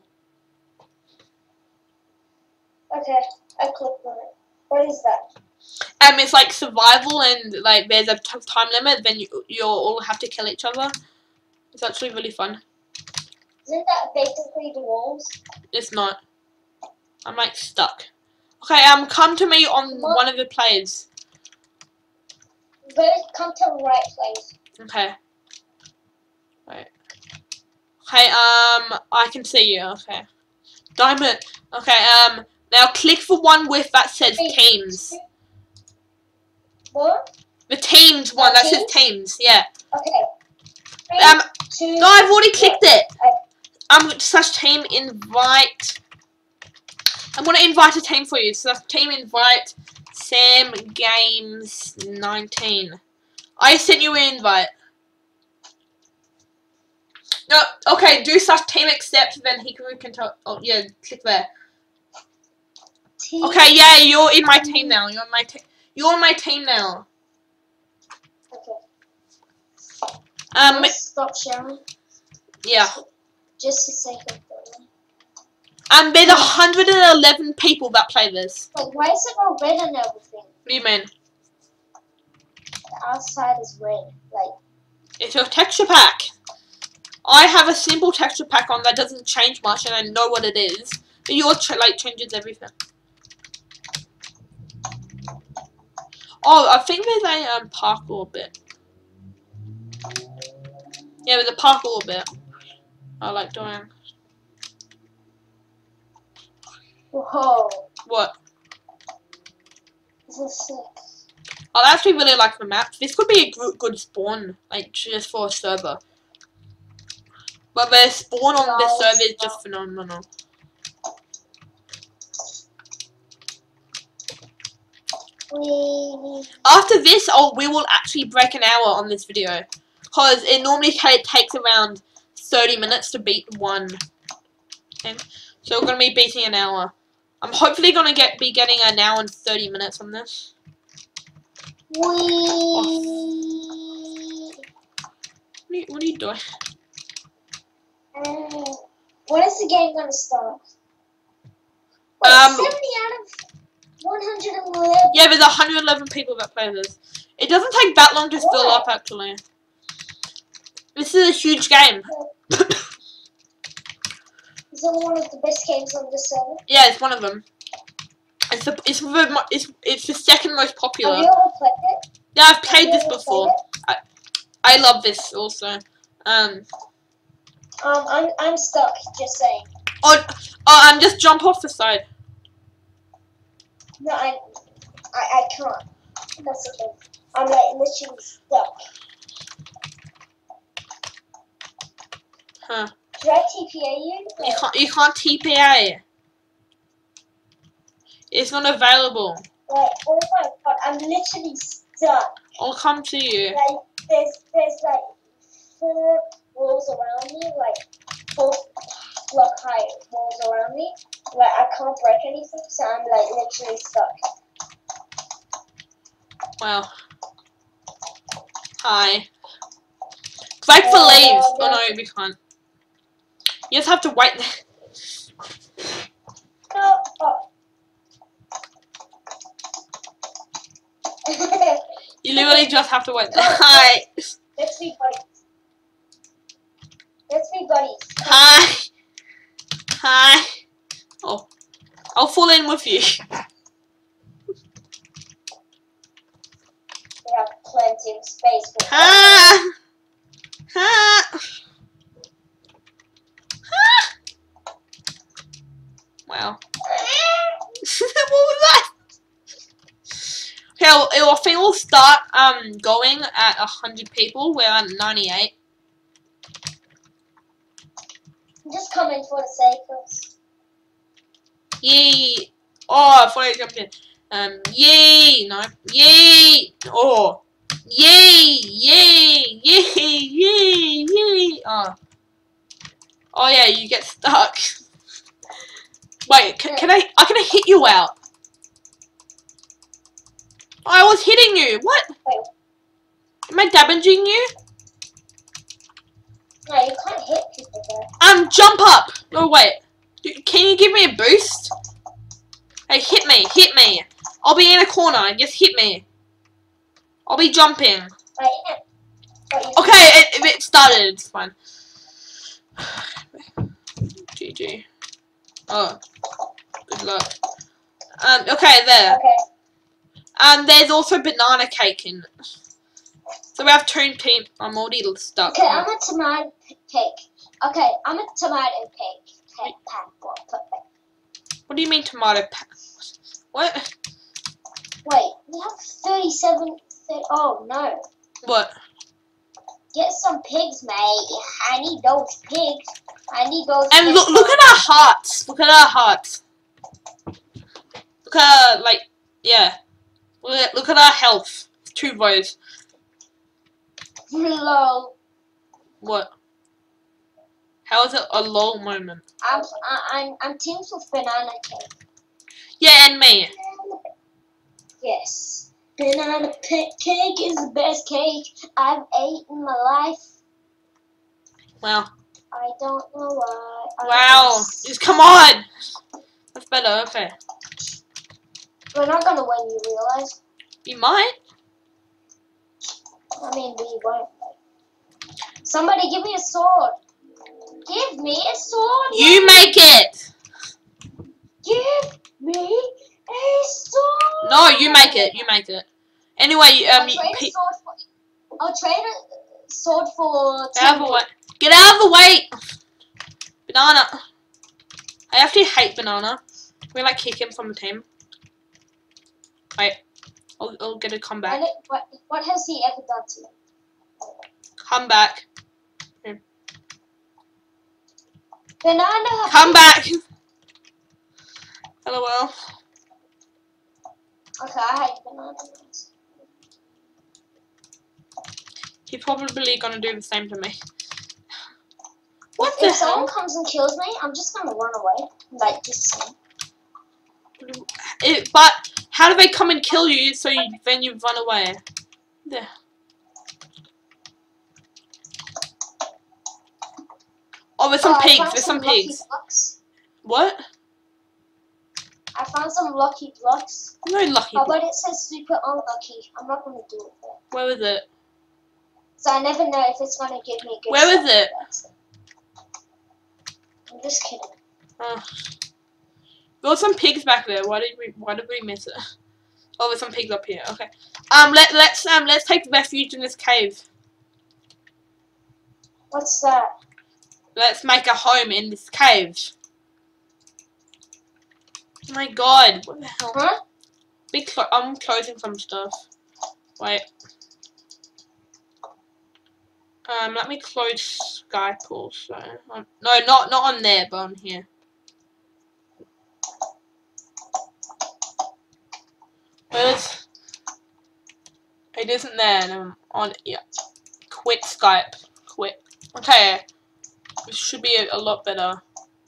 Okay, I clicked on it. What is that? Um, it's like survival and like there's a t time limit. Then you you all have to kill each other. It's actually really fun. Isn't that basically the walls? It's not. I'm like stuck. Okay, um, come to me on What? one of the players. But come to the right place. Okay. Wait. Okay, um, I can see you. Okay. Diamond. Okay, um, now click the one with that says Three, teams. two- What? The teams one Uh, that says teams? teams. Yeah. Okay. Three, Um, two, no, I've already clicked one. it. Um, slash team invite. I'm gonna invite a team for you. Slash team invite Sam Games nineteen. I sent you an invite. No, okay, do slash team accept, then he can, we can tell. Oh, yeah, click there. Team. Okay, yeah, you're in my team now. You're in my team. You're on my team now. Okay. Um, Let's stop sharing. yeah. Just a second. Um, there's one hundred eleven people that play this. Wait, why is it all red and everything? What do you mean? The outside is red. Like. It's a texture pack. I have a simple texture pack on that doesn't change much, and I know what it is. But your ch like changes everything. Oh, I think there's a um parkour bit. Yeah, there's a parkour bit. I like doing. Whoa. What? This is sick. I actually really like the map. This could be a good, good spawn, like just for a server. But the spawn on this server is just phenomenal. We... After this, oh, we will actually break an hour on this video, because it normally takes around thirty minutes to beat one thing. So we're gonna be beating an hour. I'm hopefully gonna get be getting an hour and thirty minutes on this. We... Oh. What, are you, what are you doing? Uh, when is the game gonna start? Wait, Um, seventy out of one hundred eleven. Yeah, there's one hundred eleven people that play this. It doesn't take that long to fill Why? up, actually. This is a huge game. Is it one of the best games on the server? Yeah, it's one of them. It's the it's the mo- it's it's the second most popular. Have you ever played it? Yeah, I've Have played you this ever before. played I love this also. Um. it? Um, I'm I'm stuck. Just saying. Oh, oh, um, just jump off the side. No, I I I can't. That's the thing. I'm like literally stuck. Huh? Should I T P A you? You can't you can't T P A. It's not available. Like, oh my god, I'm literally stuck. I'll come to you. Like, there's there's like four walls around me, like four block high walls around me. Like, I can't break anything, so I'm like literally stuck. Wow. Hi. Break the Uh, leaves. no. Oh no, we can't. You just have to wait. No. Oh. You literally just have to wait. Hi. Let's be buddies. Let's be buddies. Hi. Hi. Oh. I'll fall in with you. We have plenty of space for Ha! Ha! Ha! Wow. What was that? Okay, well, it will, I think we'll start um going at a hundred people. We're at ninety-eight. Just come in for the sake of. Yay! Oh, I thought I jumped in. Um, yay! No, yay! Oh, yay! Yay! Yay! Yay! Yay! Oh, oh yeah, you get stuck. Wait, can, can I? I can hit you out. I was hitting you. What? Wait. Am I damaging you? No, you can't hit people there. Um, jump up. No, wait. Can you give me a boost? Hey, hit me. Hit me. I'll be in a corner. Just hit me. I'll be jumping. I am. But you Okay, it, it started. It's fine. G G. Oh, good luck. Um, okay, there. Okay. Um, there's also banana cake in it. So we have two teams. I'm already stuck. Okay, I'm a tomato cake. Okay, I'm a tomato cake. Cake pack. What do you mean tomato pack? What? Wait, we have thirty-seven. thirty, oh no. What? Get some pigs, mate. I need those pigs. I need those. And look, look at our hearts. Look at our hearts. Look at our, like, yeah. Look at, look at our health. Two rows. Lol. What? How is it a lol moment? I'm I'm I'm teams with banana cake. Yeah, and me. Yes. Banana cake is the best cake I've ate in my life. Wow. I don't know why. I Wow. Just come on. That's better. Okay. We're not gonna win. You realize? You might. I mean, we won't. Somebody give me a sword. Give me a sword. You make it. Give me a sword. No, you make it. You make it. Anyway, um, I'll trade a pe- sword for. I'll trade a sword for. Get out of the way. Get out of the way. Banana. I actually hate Banana. We like kick him from the team. Wait, I'll, I'll get a comeback. And it, what, what has he ever done to me? Come back. Banana. Come back. LOL. Okay, I hate bananas. He's probably gonna do the same to me. What If, the if someone hell? comes and kills me, I'm just gonna run away. Like just. It, but how do they come and kill you so you, then you run away? There. Oh, there's some Oh, I pigs. found There's some lucky pigs. blocks. What? I found some lucky blocks. No lucky. Oh, but it says super unlucky. I'm not gonna do it. There. Where is it? So I never know if it's gonna give me good. Where is stuff. it? I'm just kidding. Oh. There were some pigs back there. Why did we? Why did we miss it? Oh, there's some pigs up here. Okay. Um, let let's um let's take refuge in this cave. What's that? Let's make a home in this cave. Oh my God! What the hell? Huh? Be clo I'm closing some stuff. Wait. Um, let me close Skype also. Um, no, not not on there, but on here. Where's? It isn't there. And I'm on. Yeah. Quit Skype. Quit. Okay. This should be a, a lot better.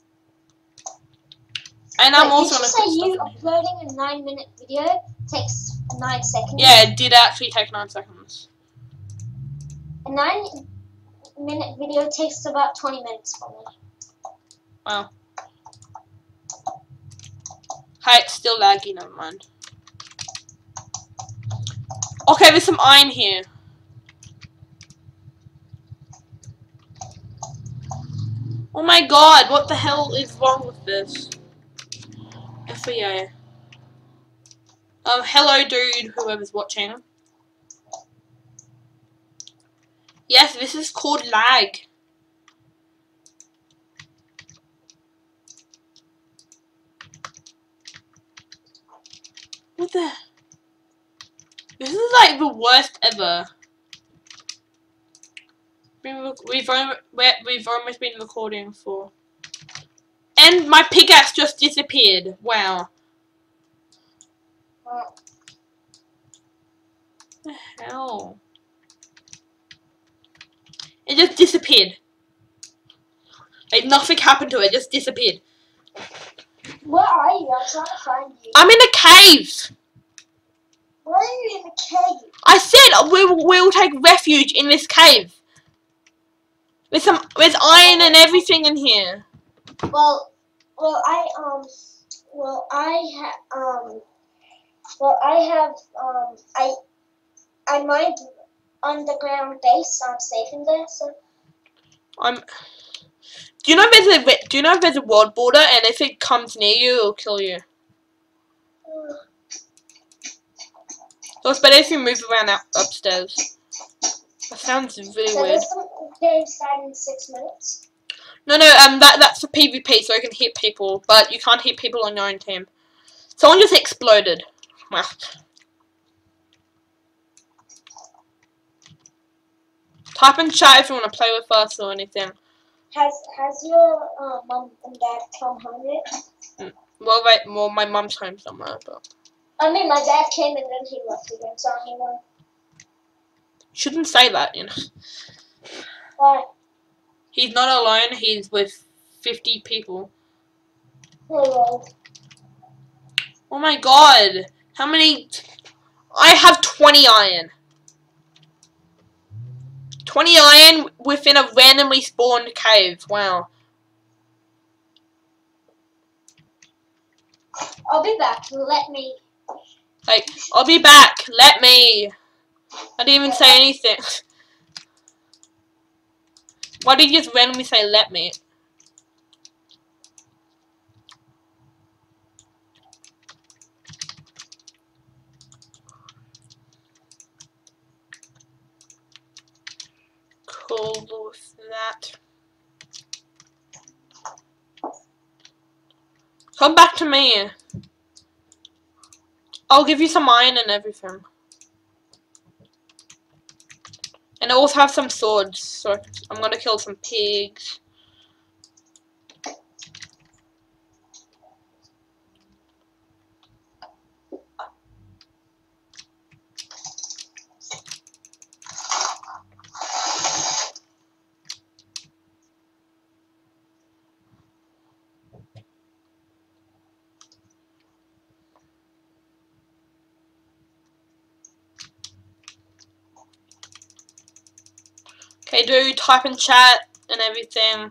And I'm Wait, also did you gonna say put you stuff in here. uploading a nine minute video takes nine seconds? Yeah, it did actually take nine seconds. A nine minute video takes about twenty minutes for me. Wow. Hey, it's still laggy, never mind. Okay, there's some iron here. Oh my God, what the hell is wrong with this? F B A. Um, hello dude, whoever's watching. Yes, this is called lag. What the? This is like the worst ever. We've only, we've almost been recording for. And my pickaxe just disappeared. Wow. Well, What the hell? It just disappeared. Like nothing happened to it, it just disappeared. where are you? I'm trying to find you. I'm in a cave. Where are you in the cave? I said we will, we will take refuge in this cave. There's some, there's iron and everything in here. Well, well, I um, well, I ha um, well, I have um, I, I mined underground base. So I'm safe in there. So. I'm. Do you know there's a do you know there's a world border, and if it comes near you, it'll kill you. So it's better if you move around up upstairs. That sounds really So weird. this game starts in six minutes. No, no, um, that that's for PvP, so you can hit people, but you can't hit people on your own team. Someone just exploded. Wow. Type in chat if you want to play with us or anything. Has has your uh, mom and dad come home yet? Well, wait, well, my mum's home somewhere, but I mean, my dad came and then he left again, so I don't know. shouldn't say that, you know. Why? He's not alone. He's with fifty people. Hello. Oh my god! How many? I have twenty iron. twenty iron within a randomly spawned cave. Wow. I'll be back. Let me. Like, I'll be back. Let me. I didn't even say anything. Why did you just randomly say let me? Cool with that. Come back to me. I'll give you some iron and everything. And I also have some swords, so I'm gonna kill some pigs. Okay, do type in chat and everything.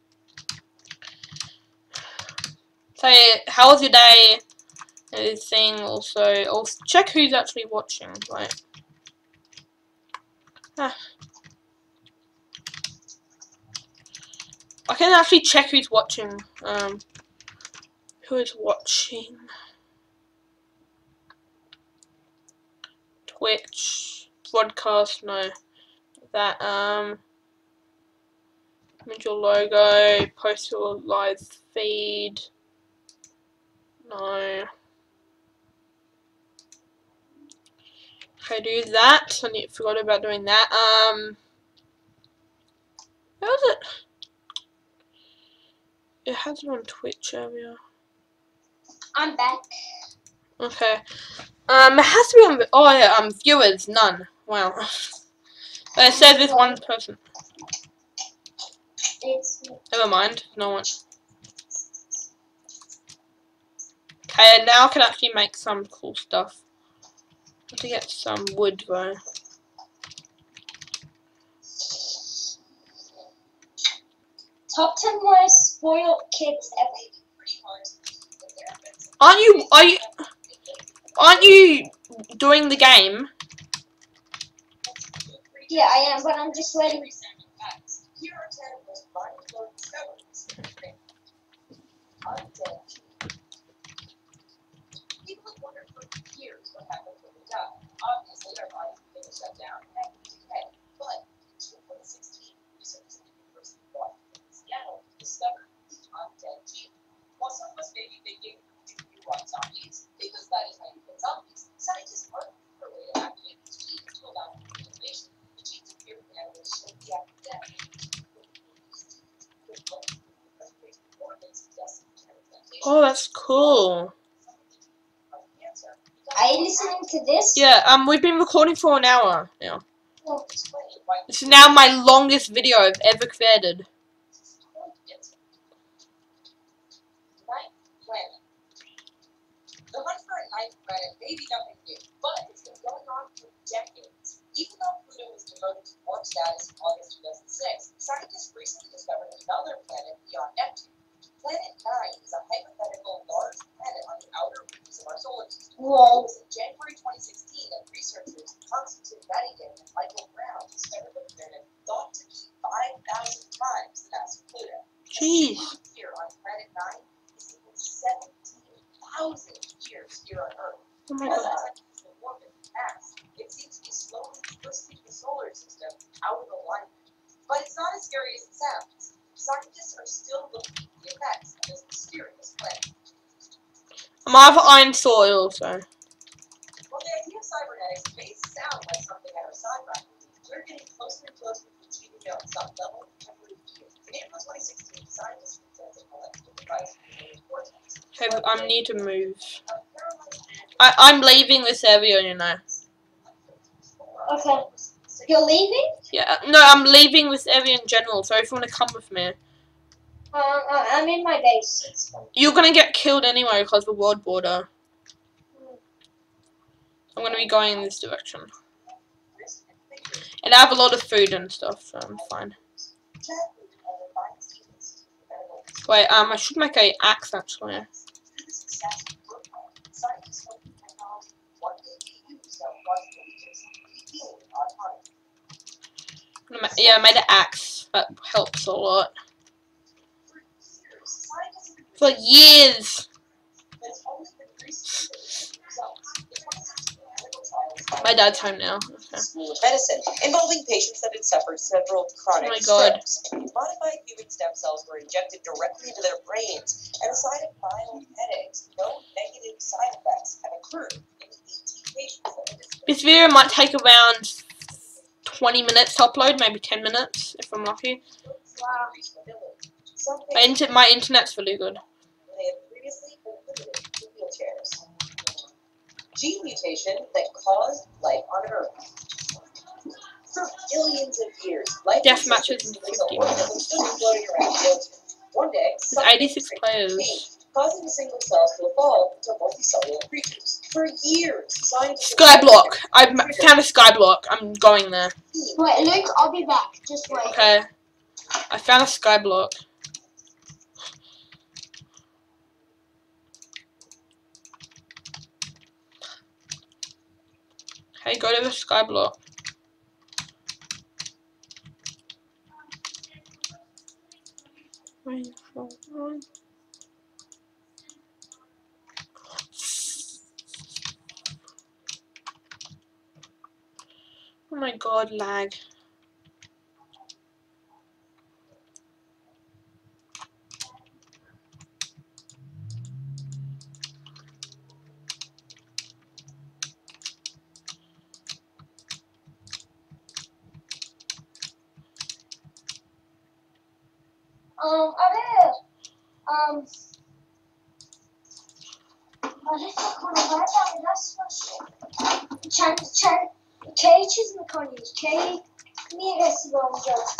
Say, how was your day? Everything. Also, I'll check who's actually watching. Right. Ah. I can actually check who's watching. Um, who is watching? Twitch, broadcast. No, that. Um, make your logo. Post your live feed. No. Okay, do that. I need, forgot about doing that. Um, how is it? It has it on Twitch earlier. I'm back. Okay. Um, it has to be on. The, oh yeah. Um, viewers, none. Wow. But it says there's one person. It's Never mind. No one. Okay, now I can actually make some cool stuff. I have to get some wood though. top ten most spoiled kids ever. Aren't you? Are you? Aren't you doing the game? Yeah, I am, but I'm just waiting. Here are ten most mind-blowing discoveries. Undead. People have wondered for years what happens when we die. Obviously, our bodies begin to shut down and decay. But in twenty sixteen, researchers at the University of Washington in Seattle discovered the undead gene. While some of us may be thinking, do you want zombies? Because that is how you get zombies. Scientists are looking for a way to activate this gene to allow for innovation. The genes appear in animals shortly after death. Oh, that's cool. Are you listening to this? Yeah. Um, we've been recording for an hour now. Oh. This is now my longest video I've ever created. Ninth planet. The hunt for a ninth planet may be nothing new, but it's been going on for decades. Even though Pluto was demoted to warm status in August two thousand six, scientists recently discovered another planet beyond Neptune. Planet nine is a hypothetical large planet on the outer rings of our solar system. Whoa. It was in January twenty sixteen that researchers Constantine Madigan and Michael Brown discovered the planet thought to be five thousand times the mass of Pluto. Jeez. Here on planet nine is equal to seventeen thousand years here on Earth. Oh my god. It seems to be slowly twisting the solar system But it's not as scary as it sounds. Scientists are still looking at the effects of this mysterious plant. I'm either iron soil, so. Well, the idea of cybernetics may sound like something out of sci-fi. We're getting closer and closer to achieving it on some level every year. In April twenty sixteen, scientists presented a molecular device with a cortex. Okay, I need to move. I, I'm leaving this area, you know. Okay. You're leaving? Yeah, no, I'm leaving this area in general, so if you want to come with me. Um, uh, I'm in my base. You're gonna get killed anyway because of the world border. I'm gonna be going in this direction. And I have a lot of food and stuff, so I'm fine. Wait, um, I should make a axe actually. Yeah, I made an axe. That helps a lot. For years! My dad's home now. Okay. School of medicine, involving patients that had suffered several chronic Oh my God. strokes. Modified human stem cells were injected directly into their brains, and aside of mild headaches, no negative side effects have occurred in the eighteen patients that had displayed. This video might take around twenty minutes to upload, maybe ten minutes if I'm lucky. Wow. Something My, inter my internet's really good. they had previously been limited to wheelchairs. Gene mutation that caused life on Earth. For billions of years, life Death existed matches in as fifty organisms just floating around the ocean. One day, There's eighty-six players. changed, causing the single cells to evolve into multicellular creatures. For years, scientists Skyblock. I found a skyblock. I'm going there. Wait, Luke, I'll be back. Just wait. Okay. I found a skyblock. Hey, go to the skyblock. Wait for one. Oh my God, lag. Um, ada. Um, ada sa konular da biraz var. Çan, çan, K çizme konuyoruz. K niye resim olacağız?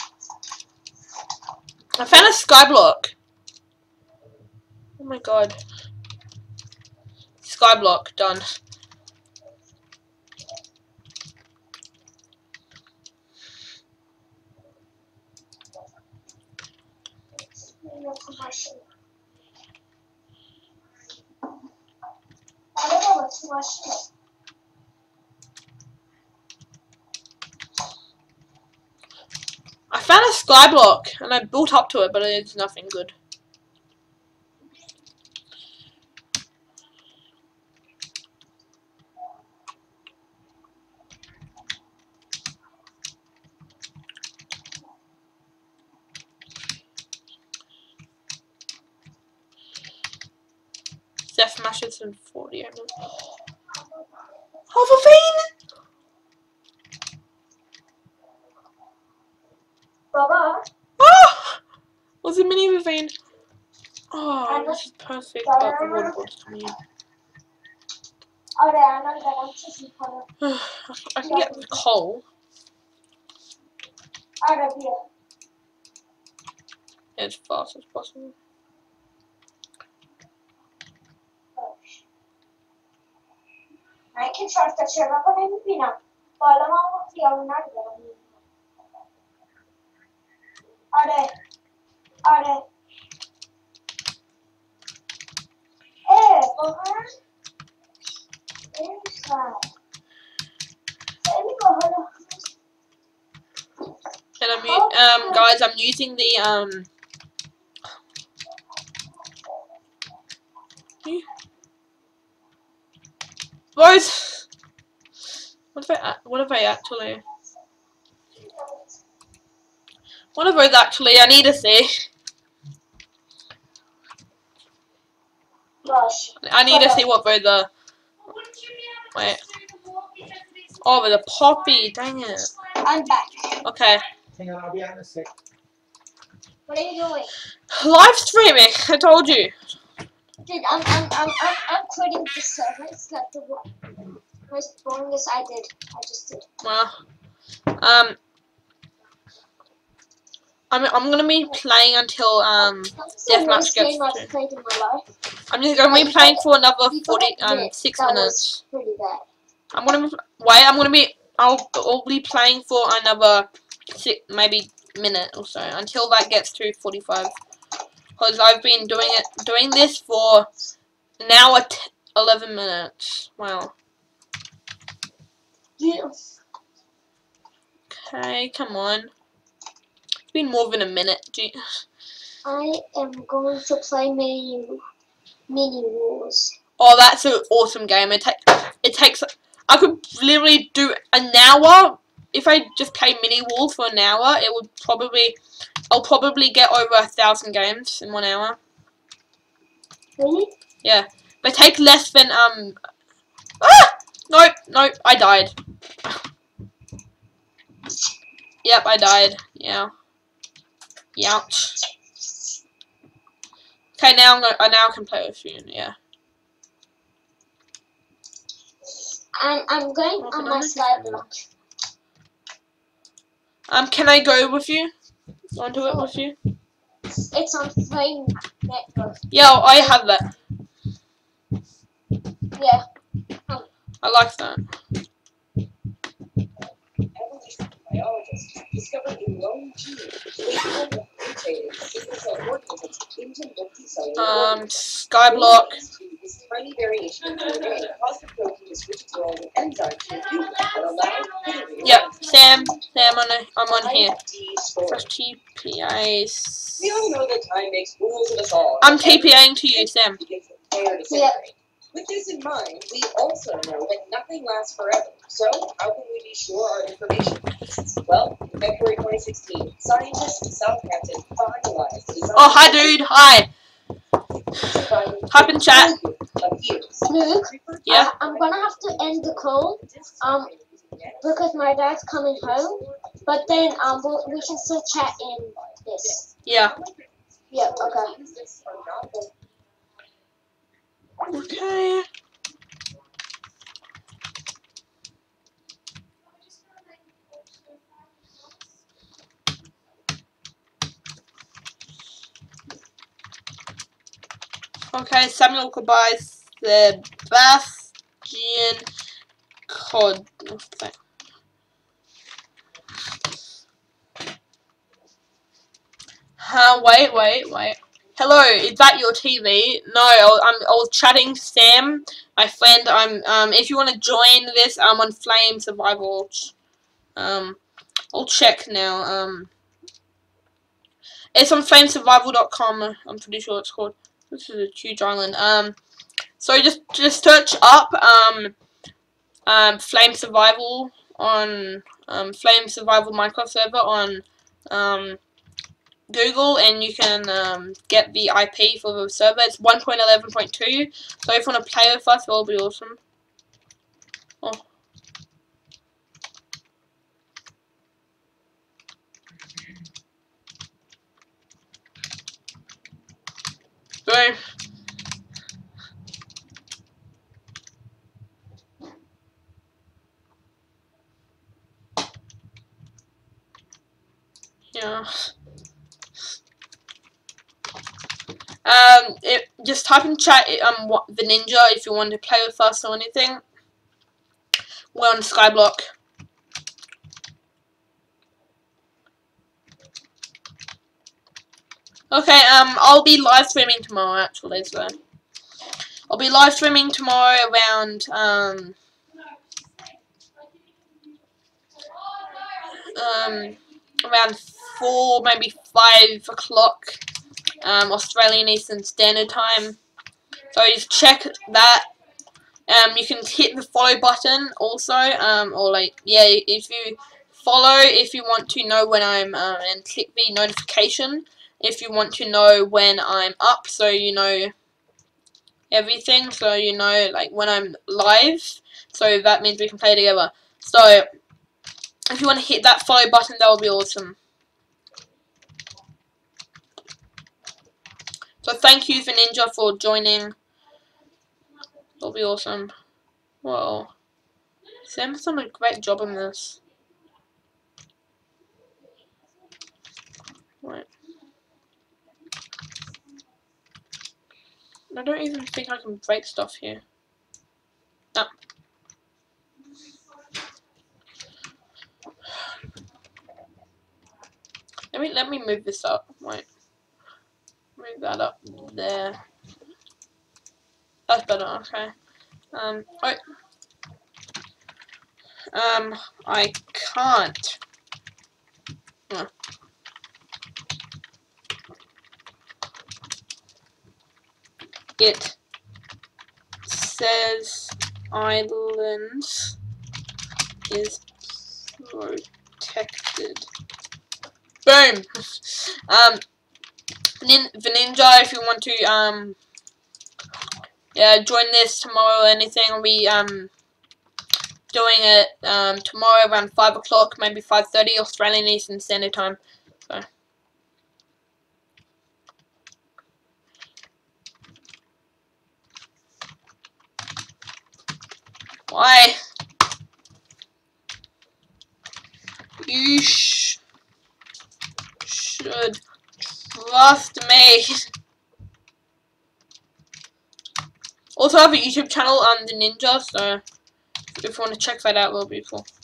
I found a skyblock. Oh my God. Skyblock, done. Ada bak kumaşı. I found a skyblock and I built up to it, but it's nothing good. Death matches in forty. Half a vein! Baba. Ah! Was a mini vein? Oh, this is perfect. Oh, the water board's coming in. Ada ana da çizme konu. I can get the coal. Ada bir. As fast as possible. Hai che certa c'era con il pina. Poi la mamma ti ha una idea. Ada. Ada. Eh, baba. And I'm um guys, I'm using the um boys. What if I what if I actually One of those actually. I need to see. Gosh. I need to see what those are. Wait. Oh, the poppy. Dang it. I'm back. Okay. Hang on, I'll be on a sec. What are you doing? Live streaming. I told you. Dude, I'm I'm I'm I'm, I'm quitting the server. It's like the most boringest I did. I just did. Well. Um. I'm I'm gonna be playing until um That's the deathmatch worst gets game I've to. played in my life. I'm just gonna be Like, playing for another You forty gotta um admit, six that minutes. was pretty bad. I'm gonna wait. I'm gonna be. I'll, I'll be playing for another six, maybe minute or so until that gets to forty-five. Because I've been doing it, doing this for an hour, t eleven minutes. Wow. You. Okay, come on. It's been more than a minute. Gee. I am going to play mini mini wars. Oh, that's an awesome game. It takes. It takes. I could literally do an hour. If I just play mini wars for an hour, it would probably, I'll probably get over a thousand games in one hour. Really? Yeah, but take less than um. Ah! Nope, nope. I died. Yep, I died. Yeah. Youch. Okay, now I'm gonna. I now can play with you. Yeah. I'm I'm going Well, on but my I'm skyblock. Um, can I go with you? Want to do it with you? It's on Flame Network. Yeah, I have that. Yeah. I like that. Evolution biologists discovered a lone gene capable of mutating single cell organisms into multicellular Um, organisms. Skyblock. This tiny variation in D N A caused the protein to switch its role in enzyme to a new one that allowed hidden Yep, Sam. Sam, on a, I'm on here. I D story. Press T P A. We all know that time makes fools of us all. I'm TPAing to you, Sam. Begins with air disintegrate. With this in mind, we also know that nothing lasts forever. So, how can we be sure our information lasts? Well, in February twenty sixteen, scientists in Southampton finalized the design Oh, hi, dude. Hi. Type in chat. of years. Luke, Yeah. I, I'm gonna have to end the call um because my dad's coming home. But then um we'll, we can still chat in this. Yeah. Yeah. Okay. Okay. Okay, Samuel goodbye. Sebastian Cod. What's that? Huh, wait, wait, wait. Hello, is that your T V? No, I was, I'm, I was chatting to Sam, my friend. I'm, um, if you want to join this, I'm on Flame Survival. Um, I'll check now. Um, it's on flame survival dot com. I'm pretty sure it's called. This is a huge island. Um, so just, just search up, um, um, Flame Survival on, um, Flame Survival Minecraft server on, um, Google, and you can um, get the I P for the server. It's one point eleven point two, so if you want to play with us, it'll be awesome. Oh. Boom. Yeah. Um, it, just type in chat um what, the ninja if you want to play with us or anything. We're on Skyblock. Okay, um, I'll be live streaming tomorrow actually, so I'll be live streaming tomorrow around um um around four, maybe five o'clock, um, Australian Eastern Standard Time. So just check that. Um, you can hit the follow button also, um, or like, yeah, if you follow if you want to know when I'm um, and click the notification if you want to know when I'm up, so you know everything, so you know like when I'm live, so that means we can play together. So if you want to hit that follow button, that would be awesome. So thank you for Ninja for joining. That'll be awesome. Whoa. Sam's done a great job on this. Right. I don't even think I can break stuff here. No. Let me let me move this up. Wait. Move that up there. That's better, okay. Um wait. Um I can't. Oh. It says islands is protected. Boom. um, nin the ninja, if you want to um, yeah, join this tomorrow or anything, I'll be um doing it um tomorrow around five o'clock, maybe five thirty Australian Eastern Standard Time. So. Why? You sh should trust me. Also, I have a YouTube channel, um, The Ninja, so if you want to check that out, it'll be cool.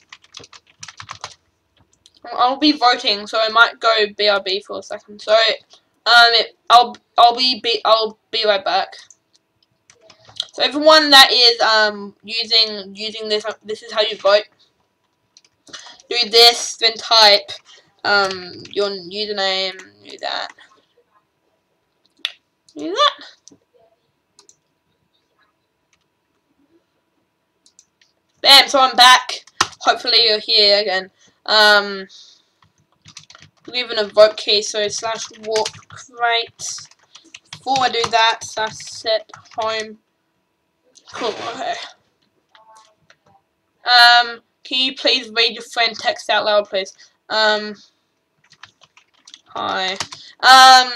I'll be voting, so I might go B R B for a second. So, um, it, I'll I'll be, be I'll be right back. So everyone that is um using using this, this is how you vote. Do this, then type um your username. Do that. Do that. Bam. So I'm back. Hopefully you're here again. Um, leaving a vote key. So slash walk crate. Before I do that, slash set home. Cool. Okay. Um, can you please read your friend text out loud, please? Um, hi. Um,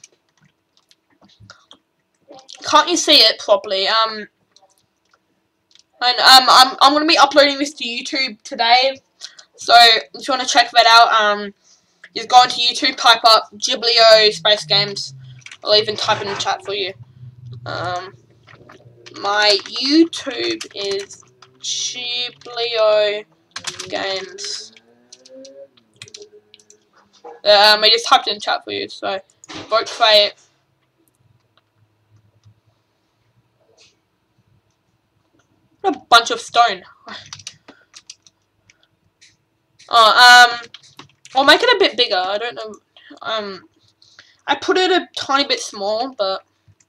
can't you see it properly? Um, and um, I'm I'm gonna be uploading this to YouTube today. So if you want to check that out, um, just go into YouTube, type up Giblio Space Games. I'll even type in the chat for you. Um, my YouTube is Giblio Games. Um, I just typed in chat for you, so vote for it. What a bunch of stone. Oh, um, I'll make it a bit bigger. I don't know. Um, I put it a tiny bit small, but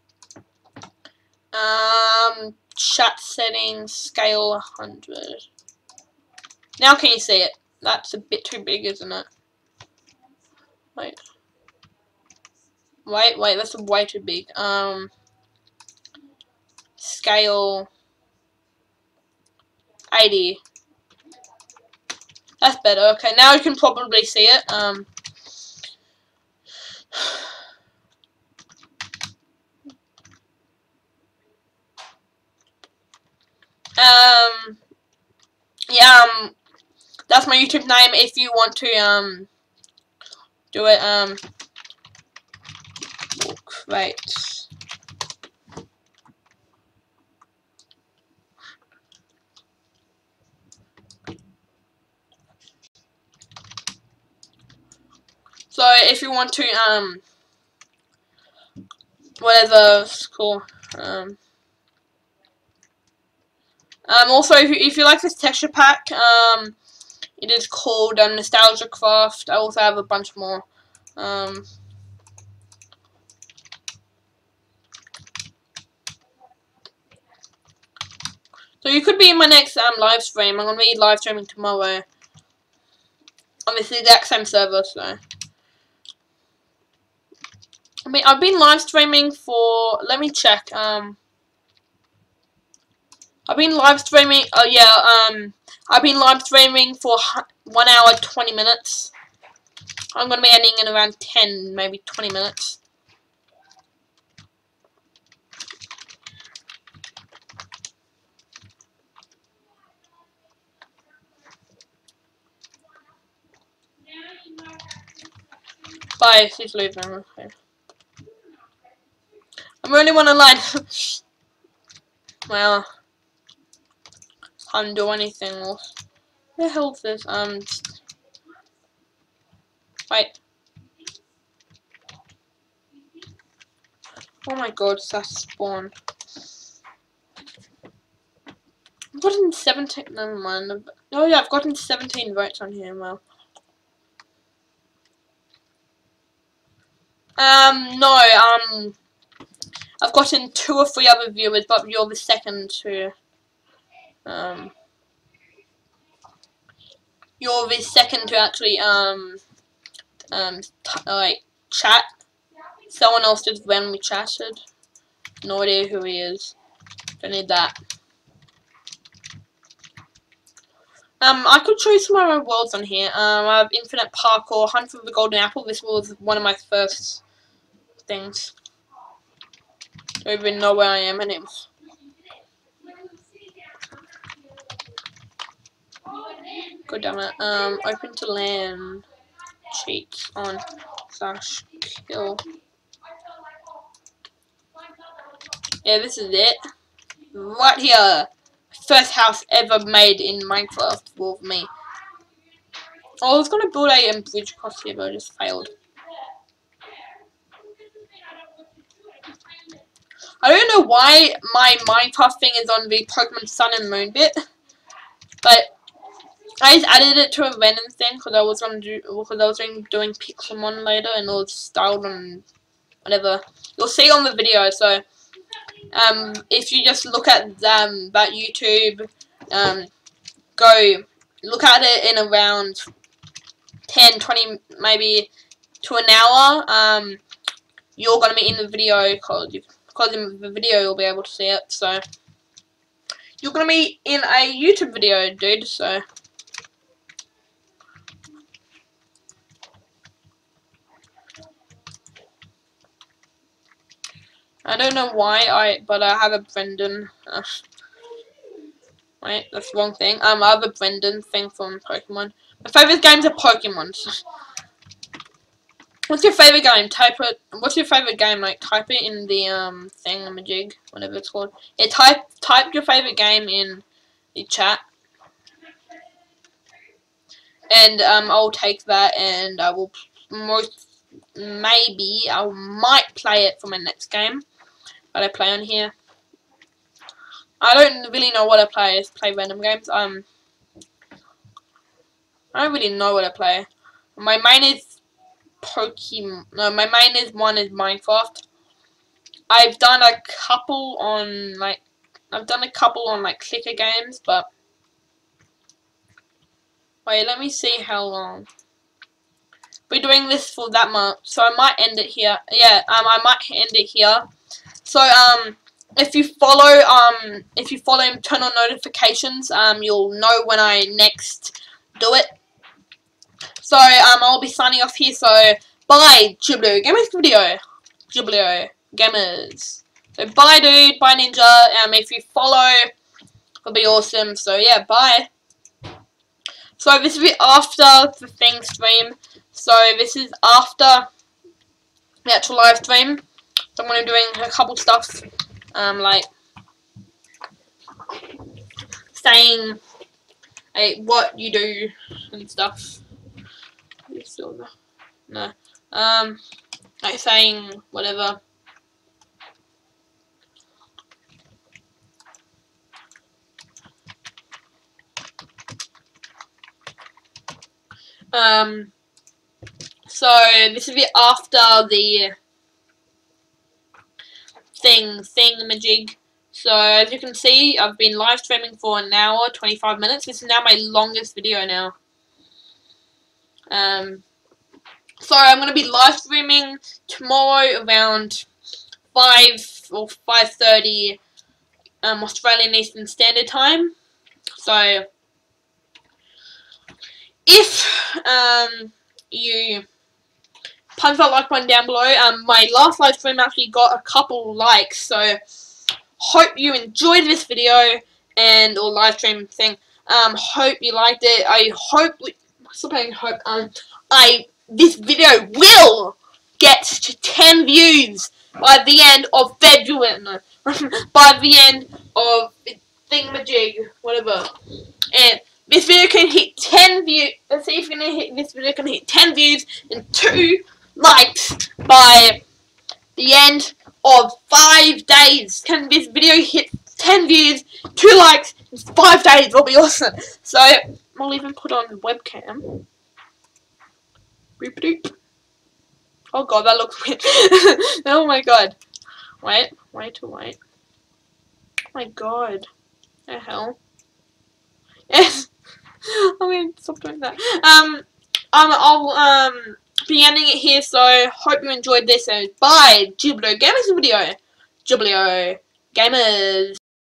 um, chat settings, scale one hundred. Now can you see it? That's a bit too big, isn't it? Wait. Wait, wait, that's way too big. Um, scale eighty. That's better. Okay, now you can probably see it. Um, um, yeah, um, that's my YouTube name. If you want to, um, do it, um, right. So if you want to, um, whatever, it's cool. Um, um, also, if you, if you like this texture pack, um, it is called um, Nostalgia Craft. I also have a bunch more. Um, so you could be in my next um live stream. I'm gonna be live streaming tomorrow. on this exact same server, so. I mean, I've been live streaming for, let me check, um, I've been live streaming, oh yeah, um, I've been live streaming for one hour, twenty minutes. I'm going to be ending in around ten, maybe twenty minutes. Bye, she's leaving, okay. I'm only one online. Well, can't do anything else. Where the hell is this? Um, wait. Oh my god, it's that spawn. I've gotten seventeen, never mind. Oh yeah, I've gotten seventeen votes on here, well. Um, no, um, I've gotten two or three other viewers, but you're the second to, um, you're the second to actually, um, um, t like, chat. Someone else did when we chatted. No idea who he is. Don't need that. Um, I could show you some of my worlds on here. Um, I have Infinite Parkour, Hunt for the Golden Apple. This was one of my first things. I don't even know where I am anymore. God damn it. Um, open to land. Cheats on slash kill. Yeah, this is it. Right here. First house ever made in Minecraft for me. Oh, I was gonna build a um, bridge across here, but I just failed. I don't know why my Minecraft thing is on the Pokemon Sun and Moon bit, but I just added it to a random thing because I was gonna do because I was doing, doing Pixelmon later, and it was styled on whatever. You'll see on the video. So, um, if you just look at um that YouTube, um, go look at it in around ten, twenty, maybe to an hour. Um, you're gonna be in the video because because in the video you'll be able to see it. So, you're gonna be in a YouTube video, dude. So. I don't know why I, but I have a Brendan. Uh, wait, that's the wrong thing. Um, I have a Brendan thing from Pokemon. My favorite games are Pokemon. What's your favorite game? Type it. What's your favorite game? Like, type it in the um thingamajig, whatever it's called. Yeah, type type your favorite game in the chat, and um, I'll take that, and I will most maybe I might play it for my next game. That I play on here. I don't really know what I play. I just play random games. Um, I don't really know what I play. My main is Pokemon. No, my main is one is Minecraft. I've done a couple on like I've done a couple on like clicker games, but wait, let me see how long. We're doing this for that month, so I might end it here. Yeah, um, I might end it here. So um, if you follow um, if you follow and turn on notifications, um, you'll know when I next do it. So um, I'll be signing off here. So bye, Jubilee Gamers video, Jubilee Gamers. So bye, dude. Bye, Ninja. Um, if you follow, it'll be awesome. So yeah, bye. So this will be after the thing stream. So this is after the actual live stream. So I'm going to be doing a couple stuff, um, like saying hey, what you do and stuff. You still no, no, um, like saying whatever. Um, so this will be after the thing thingamajig. So as you can see, I've been live streaming for an hour, twenty-five minutes. This is now my longest video now. Um, so I'm going to be live streaming tomorrow around five or five thirty um, Australian Eastern Standard Time. So if um, you punch that like button down below, um, my last live stream actually got a couple likes, so hope you enjoyed this video and or live stream thing. Um, hope you liked it. I hope we, stop saying hope. Um, I this video will get to ten views by the end of February. No, by the end of thingamajig, whatever. And this video can hit ten views. Let's see if we're gonna hit this video can hit ten views and two likes by the end of five days. Can this video hit ten views, two likes, in five days? Will be awesome. So I'll even put on the webcam. Boop doop. Oh god, that looks weird. Oh my god. Wait, wait, wait. Oh my god. The hell. Yes. I mean, stop doing that. Um, um, I'll um be ending it here. So hope you enjoyed this. So bye, Jubileo Gamers video. Jubileo Gamers.